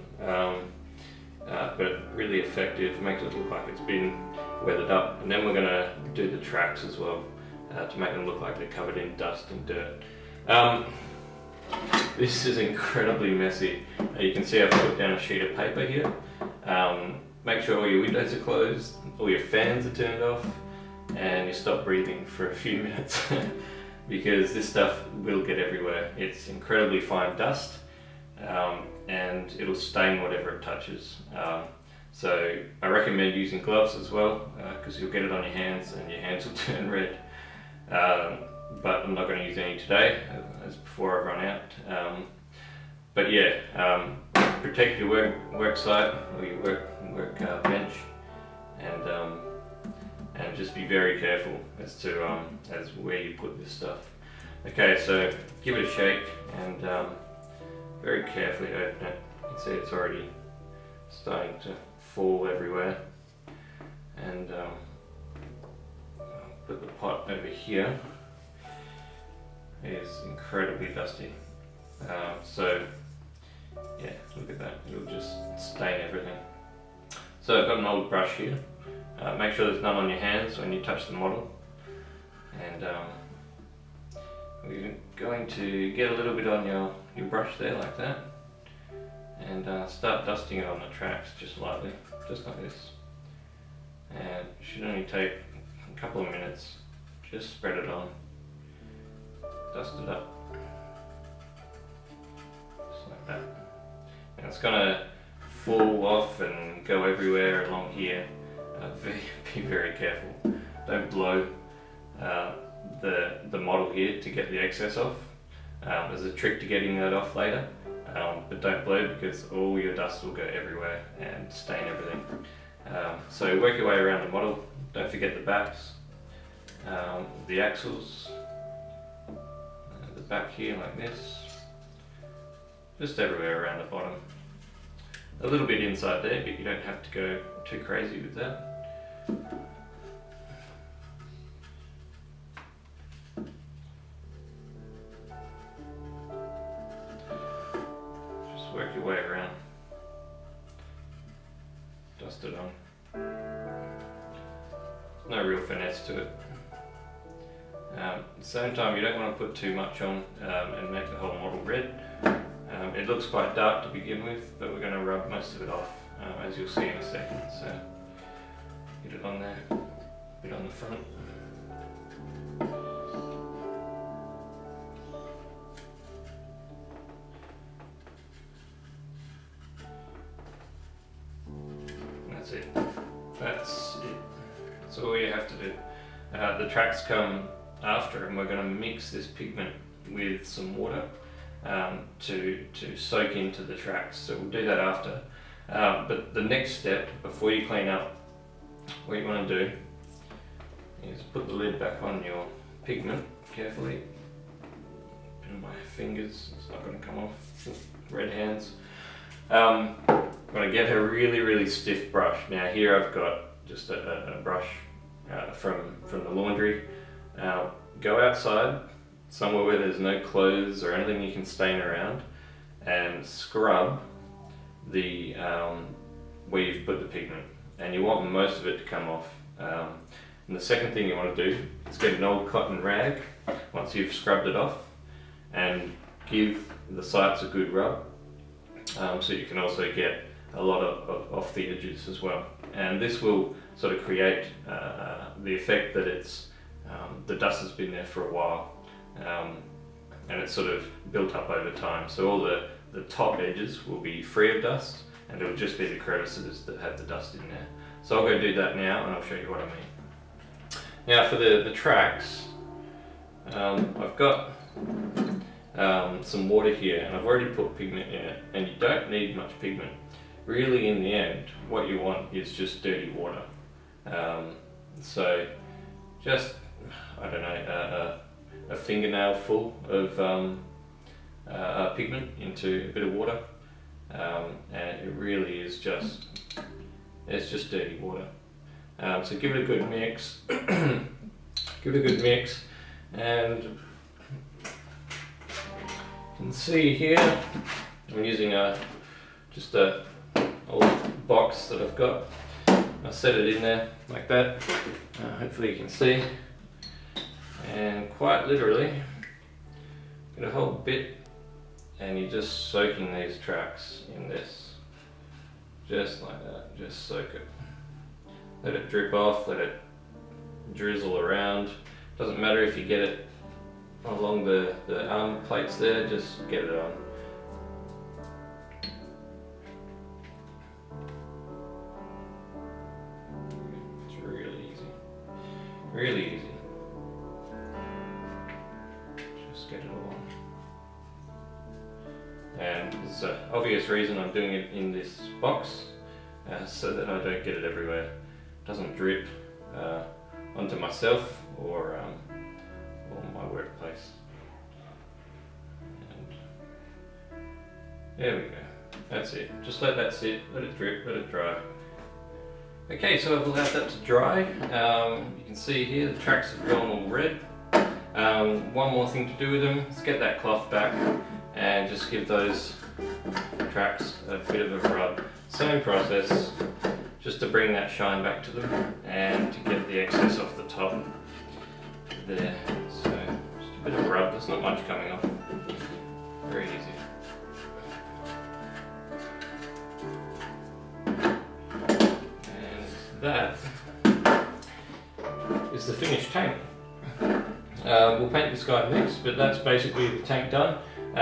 but really effective, makes it look like it's been weathered up. And then we're going to do the tracks as well to make them look like they're covered in dust and dirt. This is incredibly messy. You can see I've put down a sheet of paper here. Make sure all your windows are closed, all your fans are turned off, and you stop breathing for a few minutes because this stuff will get everywhere. It's incredibly fine dust, and it'll stain whatever it touches. So I recommend using gloves as well, because you'll get it on your hands and your hands will turn red. But I'm not going to use any today, as before I run out. But yeah, protect your work site or your work bench, and just be very careful as to as where you put this stuff. Okay, so give it a shake and very carefully open it. You can see it's already starting to fall everywhere. And I'll put the pot over here. It is incredibly dusty. So yeah, look at that, it'll just stain everything. So I've got an old brush here. Make sure there's none on your hands when you touch the model. And we're going to get a little bit on your brush there, like that. And start dusting it on the tracks, just lightly, just like this. And it should only take a couple of minutes. Just spread it on. Dust it up. Just like that. And it's going to fall off and go everywhere along here. Be very careful. Don't blow the model here to get the excess off. There's a trick to getting that off later, but don't blow because all your dust will go everywhere and stain everything. So work your way around the model. Don't forget the backs, the axles, the back here like this, just everywhere around the bottom. A little bit inside there, but you don't have to go too crazy with that. Just work your way around. Dust it on. No real finesse to it. At the same time, you don't want to put too much on and make the whole model red. It looks quite dark to begin with, but we're going to rub most of it off, as you'll see in a second. So get it on there, a bit on the front. That's it. That's it. That's all you have to do. The tracks come after, and we're going to mix this pigment with some water to soak into the tracks. So we'll do that after. But the next step, before you clean up, what you want to do is put the lid back on your pigment carefully. Put my fingers, it's not going to come off. Red hands. I'm going to get a really stiff brush. Now here I've got just a brush from the laundry. Go outside, somewhere where there's no clothes or anything you can stain around, and scrub the where you've put the pigment. And you want most of it to come off. And the second thing you want to do is get an old cotton rag once you've scrubbed it off, and give the sides a good rub, so you can also get a lot of off the edges as well. and this will sort of create the effect that it's the dust has been there for a while, and it's sort of built up over time. So all the top edges will be free of dust, and it'll just be the crevices that have the dust in there. So I'll go do that now, and I'll show you what I mean. Now for the tracks, I've got some water here, and I've already put pigment in it, and you don't need much pigment. Really, in the end, what you want is just dirty water. So just, I don't know, a fingernail full of pigment into a bit of water, and it really is just, it's just dirty water. So give it a good mix, give it a good mix, and you can see here I'm using just a old box that I've got. I set it in there like that, hopefully you can see, and quite literally get a whole bit, and you're just soaking these tracks in this, just like that. Just soak it, let it drip off, let it drizzle around. Doesn't matter if you get it along the arm plates there, just get it on. Really easy. Just get it along. And there's an obvious reason I'm doing it in this box, so that I don't get it everywhere. It doesn't drip onto myself or my workplace. And there we go. That's it. Just let that sit, let it drip, let it dry. Okay, so I've allowed that to dry. You can see here the tracks have gone all red. One more thing to do with them is get that cloth back and just give those tracks a bit of a rub. Same process, just to bring that shine back to them and to get the excess off the top there. So just a bit of a rub, there's not much coming off. Very easy. That is the finished tank. We'll paint the sky next, but that's basically the tank done.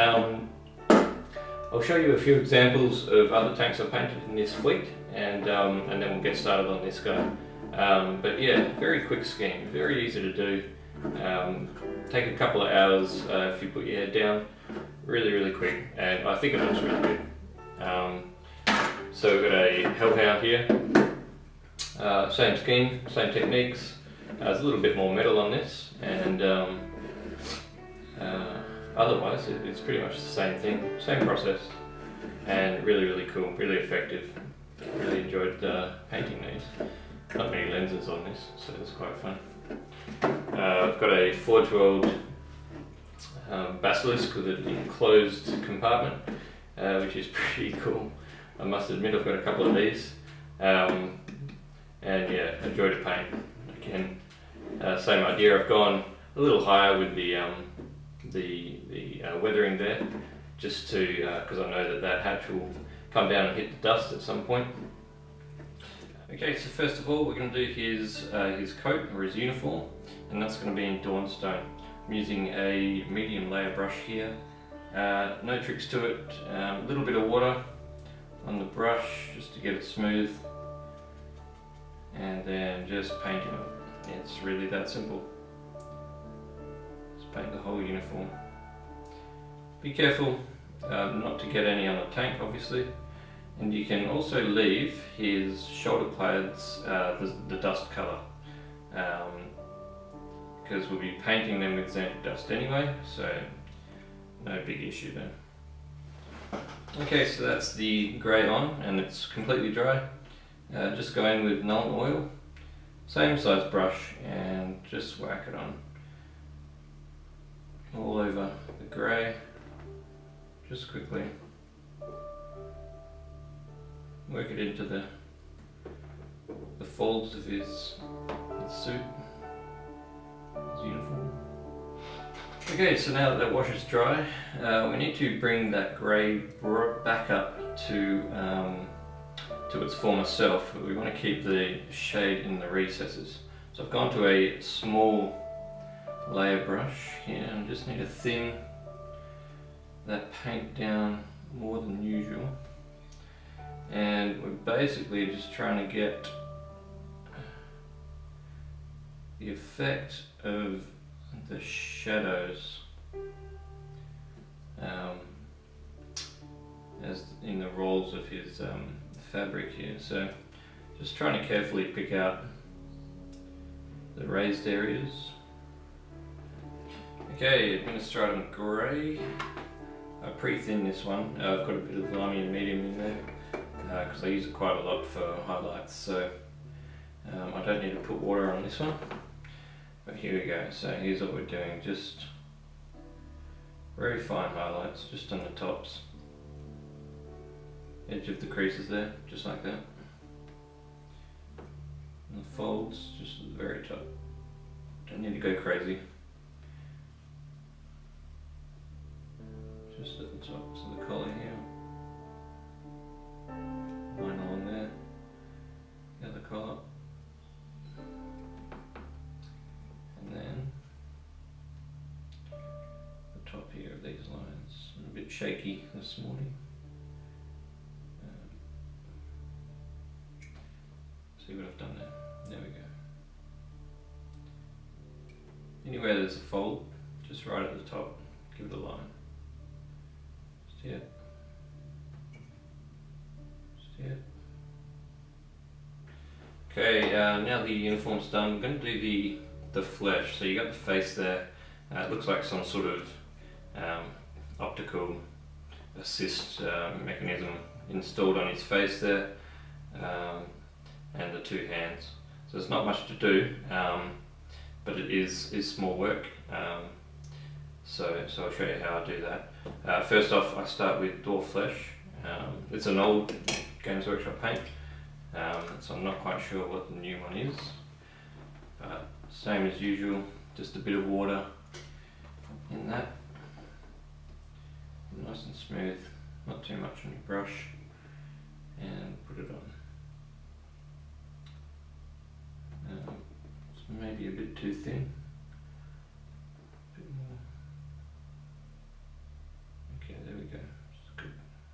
I'll show you a few examples of other tanks I've painted in this fleet, and then we'll get started on this guy. But yeah, very quick scheme, very easy to do. Take a couple of hours if you put your head down. Really quick, and I think it looks really good. So we've got a hellhound here. Same scheme, same techniques. There's a little bit more metal on this, and otherwise it's pretty much the same thing, same process, and really cool, really effective. Really enjoyed painting these. Not many lenses on this, so it's quite fun. I've got a Forge World basilisk with an enclosed compartment, which is pretty cool. I must admit I've got a couple of these. And yeah, enjoy to paint. Again, same idea. I've gone a little higher with the weathering there, just to because I know that hatch will come down and hit the dust at some point. Okay, so first of all, we're going to do his coat or his uniform, and that's going to be in Dawnstone. I'm using a medium layer brush here. No tricks to it. A little bit of water on the brush just to get it smooth. And then just painting it. It's really that simple. Just paint the whole uniform. Be careful not to get any on the tank, obviously. And you can also leave his shoulder pads the dust colour, because we'll be painting them with xanthic dust anyway, so no big issue there. Okay, so that's the grey on, and it's completely dry. Just go in with Nuln Oil, same size brush, and just whack it on all over the grey, just quickly. Work it into the folds of his suit, his uniform. Okay, so now that that wash is dry, we need to bring that grey back up to to its former self, but we want to keep the shade in the recesses. So I've gone to a small layer brush here and just need to thin that paint down more than usual. And we're basically just trying to get the effect of the shadows as in the rolls of his fabric here. So just trying to carefully pick out the raised areas. Okay, Administratum Grey. I pre-thin this one. I've got a bit of Lamy and Medium in there because I use it quite a lot for highlights, so I don't need to put water on this one. But here we go. So here's what we're doing, just very fine highlights just on the tops, edge of the creases there, just like that. And the folds just at the very top. Don't need to go crazy. Just at the tops of the collar here. Line along there. The other collar. And then the top here of these lines. I'm a bit shaky this morning. See what I've done there. There we go. Anywhere there's a fold, just right at the top, give it a line. Just here. Just here. Okay, now the uniform's done. I'm going to do the flesh. So you got the face there. It looks like some sort of optical assist mechanism installed on his face there. And the two hands. So there's not much to do, but it is small work. So I'll show you how I do that. First off, I start with Dwarf Flesh. It's an old Games Workshop paint, so I'm not quite sure what the new one is. But same as usual, just a bit of water in that. Nice and smooth, not too much on your brush, and put it on. It's maybe a bit too thin. A bit more. Okay, there we go. It's good.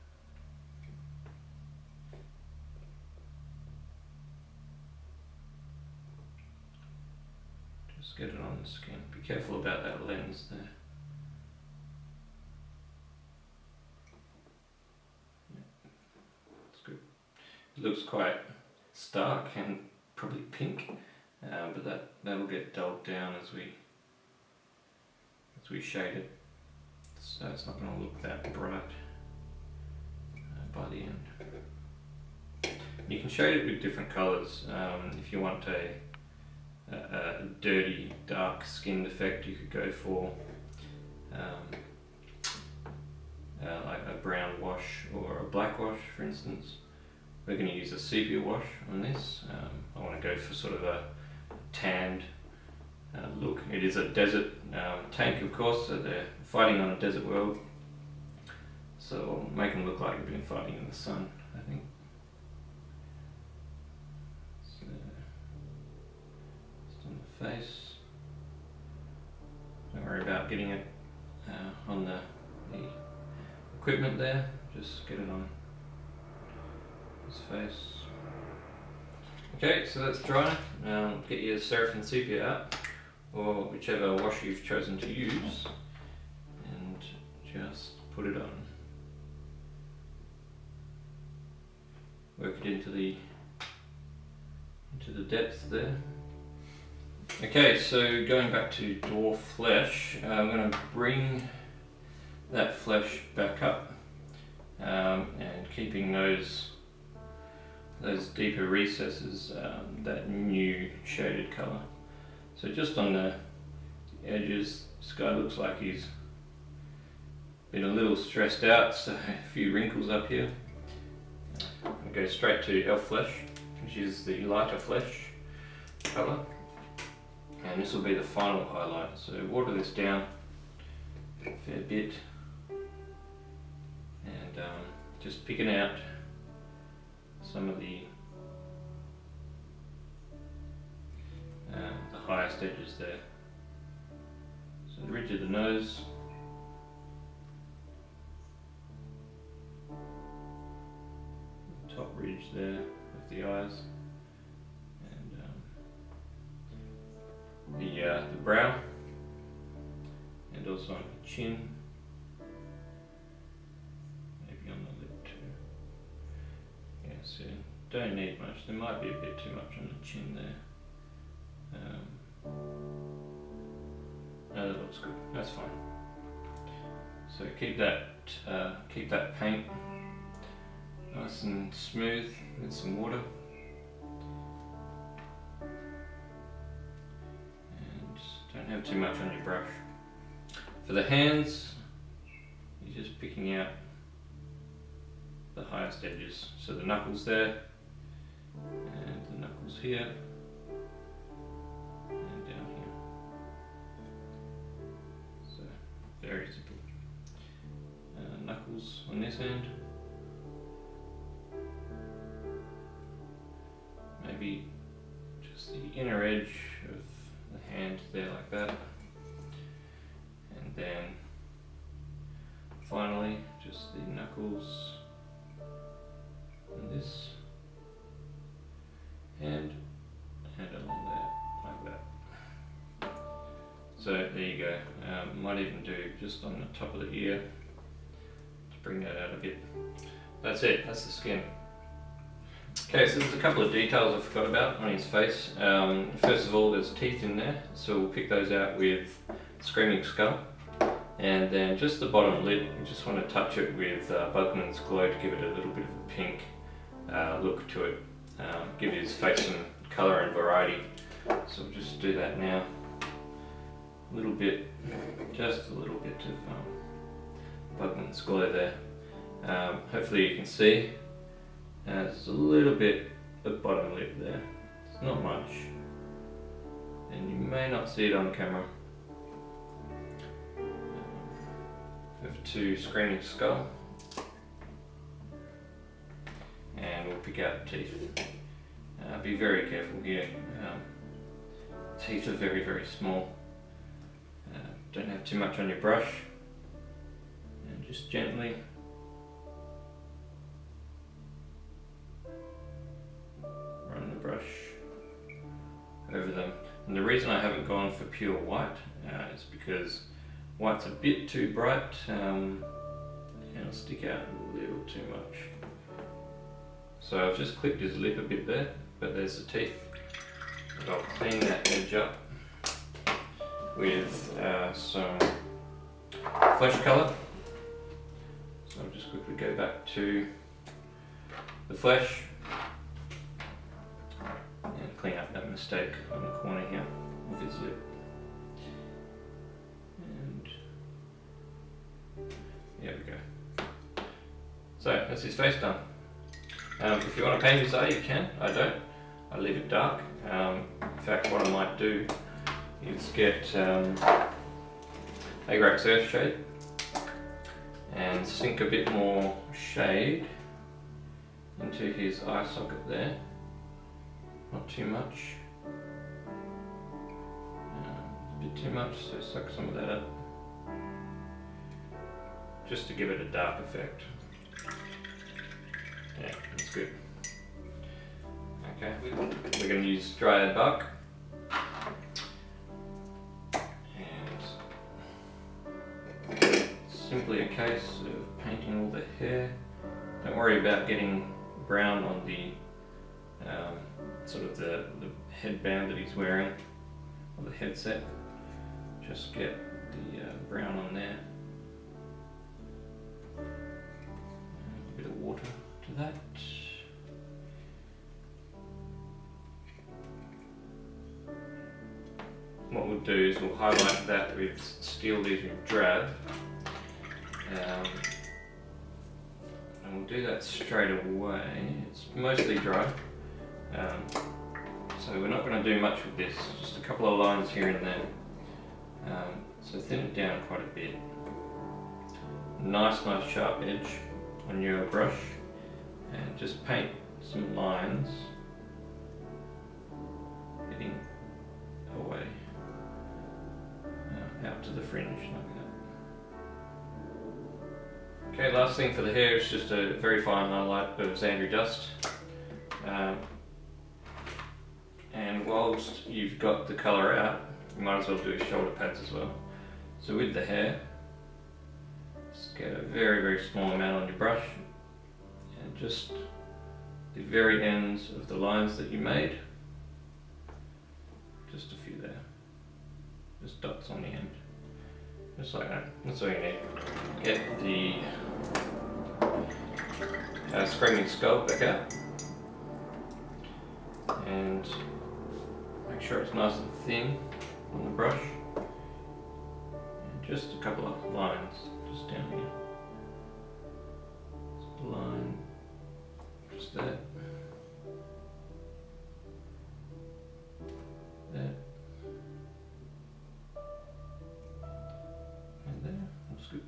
Just get it on the skin. Be careful about that lens there. Yeah, it's good. It looks quite stark and probably pink, but that'll get dulled down as we shade it, so it's not going to look that bright by the end. You can shade it with different colours. If you want a dirty, dark skinned effect, you could go for like a brown wash or a black wash, for instance. We're going to use a sepia wash on this. I want to go for sort of a tanned look. It is a desert tank, of course, so they're fighting on a desert world. So I'll make them look like they've been fighting in the sun, I think. So, just on the face. Don't worry about getting it on the equipment there, just get it on his face. Okay, so that's dry. Get your Seraphim Sepia out, or whichever wash you've chosen to use, and just put it on. Work it into the depths there. Okay, so going back to Dwarf Flesh, I'm going to bring that flesh back up, and keeping those deeper recesses, that new shaded colour. So just on the edges, this guy looks like he's been a little stressed out, so a few wrinkles up here. I'm going to go straight to Elf Flesh, which is the lighter flesh colour, and this will be the final highlight. So water this down a fair bit, and just picking out some of the highest edges there. So the ridge of the nose, top ridge there of the eyes, and the brow, and also on the chin, maybe on the lip too. Yeah, so don't need much. There might be a bit too much on the chin there. No, that looks good. That's fine. So keep that paint nice and smooth with some water, and don't have too much on your brush. For the hands, you're just picking out the highest edges. So the knuckles there, and the knuckles here, and down here. So very simple. Knuckles on this end. Maybe just the inner edge of the hand there like that. And then finally just the knuckles and this, and along there like that. So there you go. Might even do just on the top of the ear to bring that out a bit. That's it, that's the skin. Okay, so there's a couple of details I forgot about on his face. First of all, there's teeth in there, so we'll pick those out with Screaming Skull. And then just the bottom lip, we just want to touch it with Bugman's Glow to give it a little bit of a pink look to it. Give his face some colour and variety. So we'll just do that now. A little bit, just a little bit of Bugman's Glow there. Hopefully you can see. There's a little bit of bottom lip there. It's not much, and you may not see it on camera. Over to Screaming Skull, and we'll pick out the teeth. Be very careful here. Teeth are very, very small. Don't have too much on your brush, and just gently run the brush over them. And the reason I haven't gone for pure white is because white's a bit too bright and it'll stick out a little too much. So I've just clipped his lip a bit there, but there's the teeth. And I'll clean that edge up with some flesh colour. So I'll just quickly go back to the flesh and clean up that mistake on the corner here of his lip. And there we go. So that's his face done. If you want to paint his eye, you can. I don't. I leave it dark. In fact, what I might do is get Agrax Earthshade and sink a bit more shade into his eye socket there. Not too much. A bit too much, so suck some of that up. Just to give it a dark effect. Yeah, that's good. Okay, we're going to use Dryad Bark. And simply a case of painting all the hair. Don't worry about getting brown on the sort of the headband that he's wearing, or the headset. Just get the brown on there. And a bit of water to that. What we'll do is we'll highlight that with Steel Leisure Drab. And we'll do that straight away. It's mostly dry. So we're not going to do much with this, just a couple of lines here and there. So thin it down quite a bit. Nice sharp edge on your brush, and just paint some lines heading away out to the fringe like that. Okay, last thing for the hair is just a very fine highlight of Zandri dust. And whilst you've got the colour out, you might as well do shoulder pads as well. So with the hair, just get a very small amount on your brush and just the very ends of the lines that you made. Just a few there. Just dots on the end. Just like that. That's all you need. Get the Screaming Skull back out. And make sure it's nice and thin on the brush. And just a couple of lines just down here. Just a line. Just that. That. And there. That's good.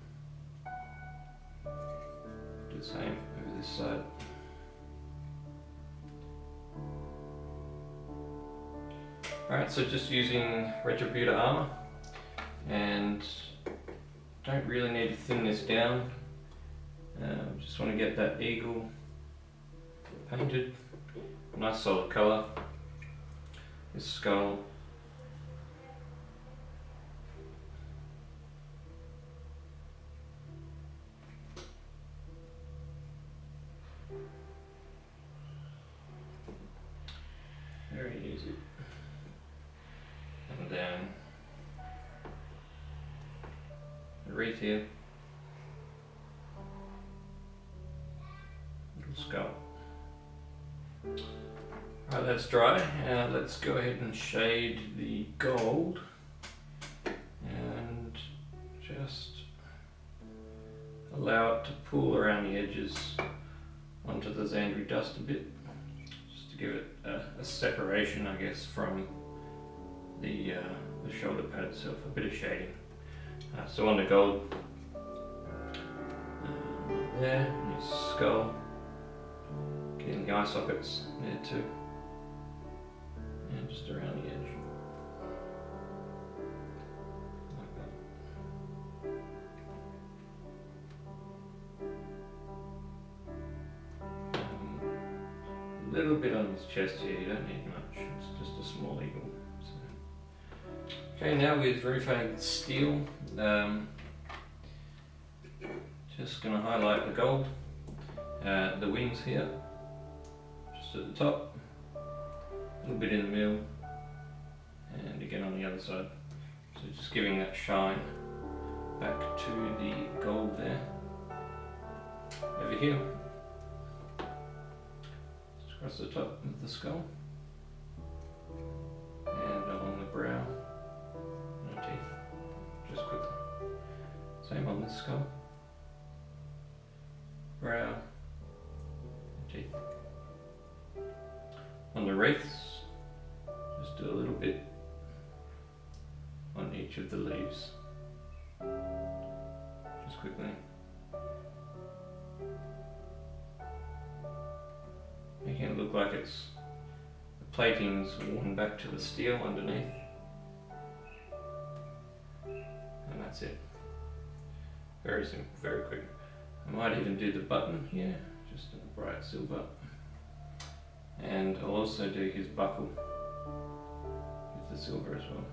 Do the same over this side. Alright, so just using Retributor armor, and don't really need to thin this down. Just want to get that eagle painted, nice solid colour. This skull. Very easy. And then the wreath here, little skull. Alright, that's dry. Let's go ahead and shade the gold and just allow it to pool around the edges onto the Zandri dust a bit, just to give it a separation, I guess, from the shoulder pad itself, a bit of shading. So on the gold, there, your skull, getting the eye sockets there too, and just around the edge, like that. A little bit on his chest here, you don't need much, it's just a small eagle. Okay, now with Rufang Steel, just going to highlight the gold, the wings here, just at the top, a little bit in the middle, and again on the other side. So just giving that shine back to the gold there. Over here, just across the top of the skull, and along the brow. Teeth, just quickly. Same on this skull, brow, teeth. On the wreaths, just do a little bit on each of the leaves, just quickly. Making it look like it's the plating's worn back to the steel underneath. And that's it. Very simple, very quick. I might even do the button here, just in a bright silver. And I'll also do his buckle with the silver as well.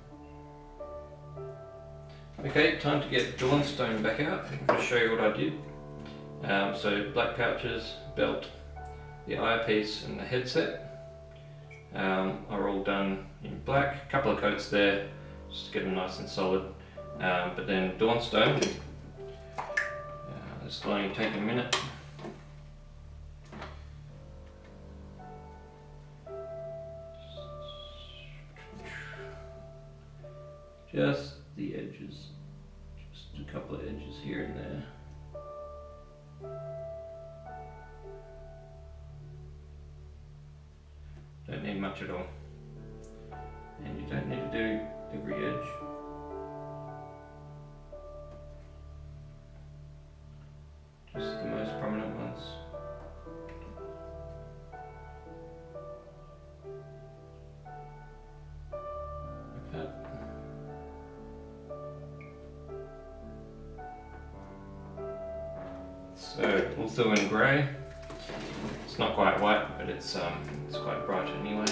Okay, time to get Dawnstone back out. I'm going to show you what I did. So black pouches, belt, the eyepiece and the headset are all done in black. A couple of coats there, just to get them nice and solid. But then Dawnstone, this will only take a minute. Just the edges, just a couple of edges here and there. Don't need much at all. And you don't need to do every edge. Just the most prominent ones. So Ulthuan Grey. It's not quite white, but it's quite bright anyway.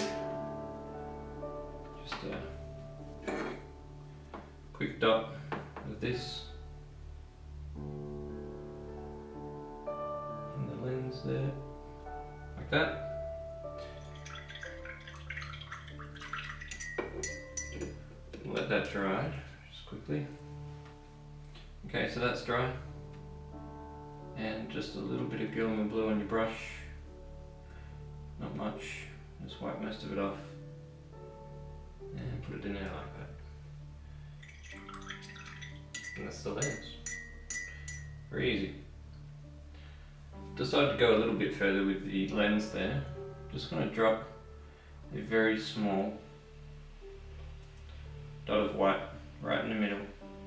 Just a quick dot of this in the lens there, like that. Let that dry just quickly. Okay, so that's dry. And just a little bit of Guilliman blue on your brush. Not much. Just wipe most of it off. And put it in there like that. And that's the lens. Very easy. Decided to go a little bit further with the lens there. Just going to drop a very small dot of white right in the middle.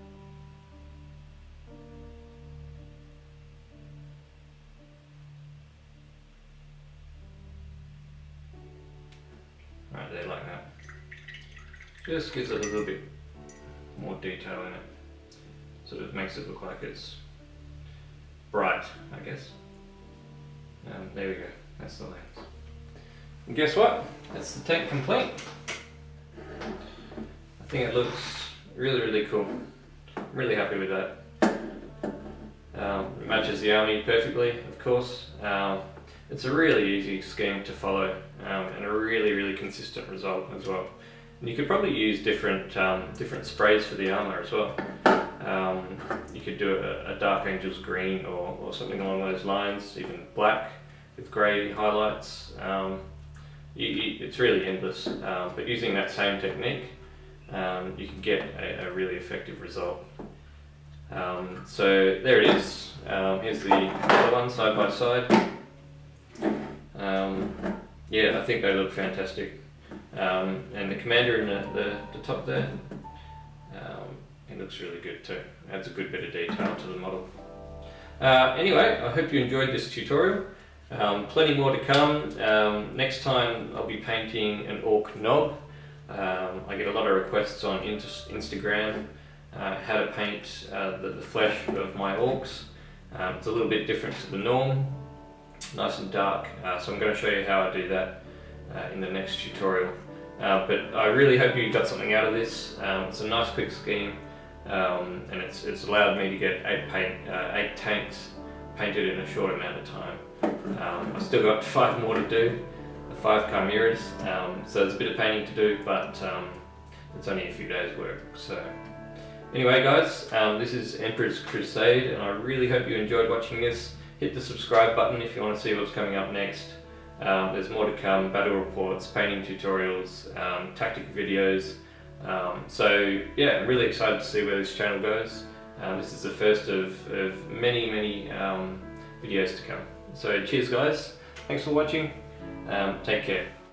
Right there, like that. Just gives it a little bit more detail in it. Sort of makes it look like it's bright, I guess. There we go, that's the lens. And guess what? That's the tank complete. I think it looks really, really cool. I'm really happy with that. It matches the army perfectly, of course. It's a really easy scheme to follow and a really, really consistent result as well. And you could probably use different sprays for the armour as well. You could do a Dark Angels green or something along those lines, even black with grey highlights. It's really endless, but using that same technique, you can get a really effective result. So there it is. Here's the other one side by side. Yeah, I think they look fantastic. And the commander in the top there, it looks really good too. Adds a good bit of detail to the model. Anyway, I hope you enjoyed this tutorial. Plenty more to come. Next time I'll be painting an orc knob. I get a lot of requests on Instagram how to paint the flesh of my orcs. It's a little bit different to the norm, nice and dark, so I'm going to show you how I do that in the next tutorial. But I really hope you got something out of this. It's a nice quick scheme, and it's allowed me to get 8 tanks painted in a short amount of time. I've still got 5 more to do, the 5 chimeras, so there's a bit of painting to do, but it's only a few days work. So anyway guys, this is Emperor's Crusade, and I really hope you enjoyed watching this. Hit the subscribe button if you want to see what's coming up next. There's more to come: battle reports, painting tutorials, tactic videos. So yeah, I'm really excited to see where this channel goes. This is the first of many videos to come. So cheers guys, thanks for watching, take care.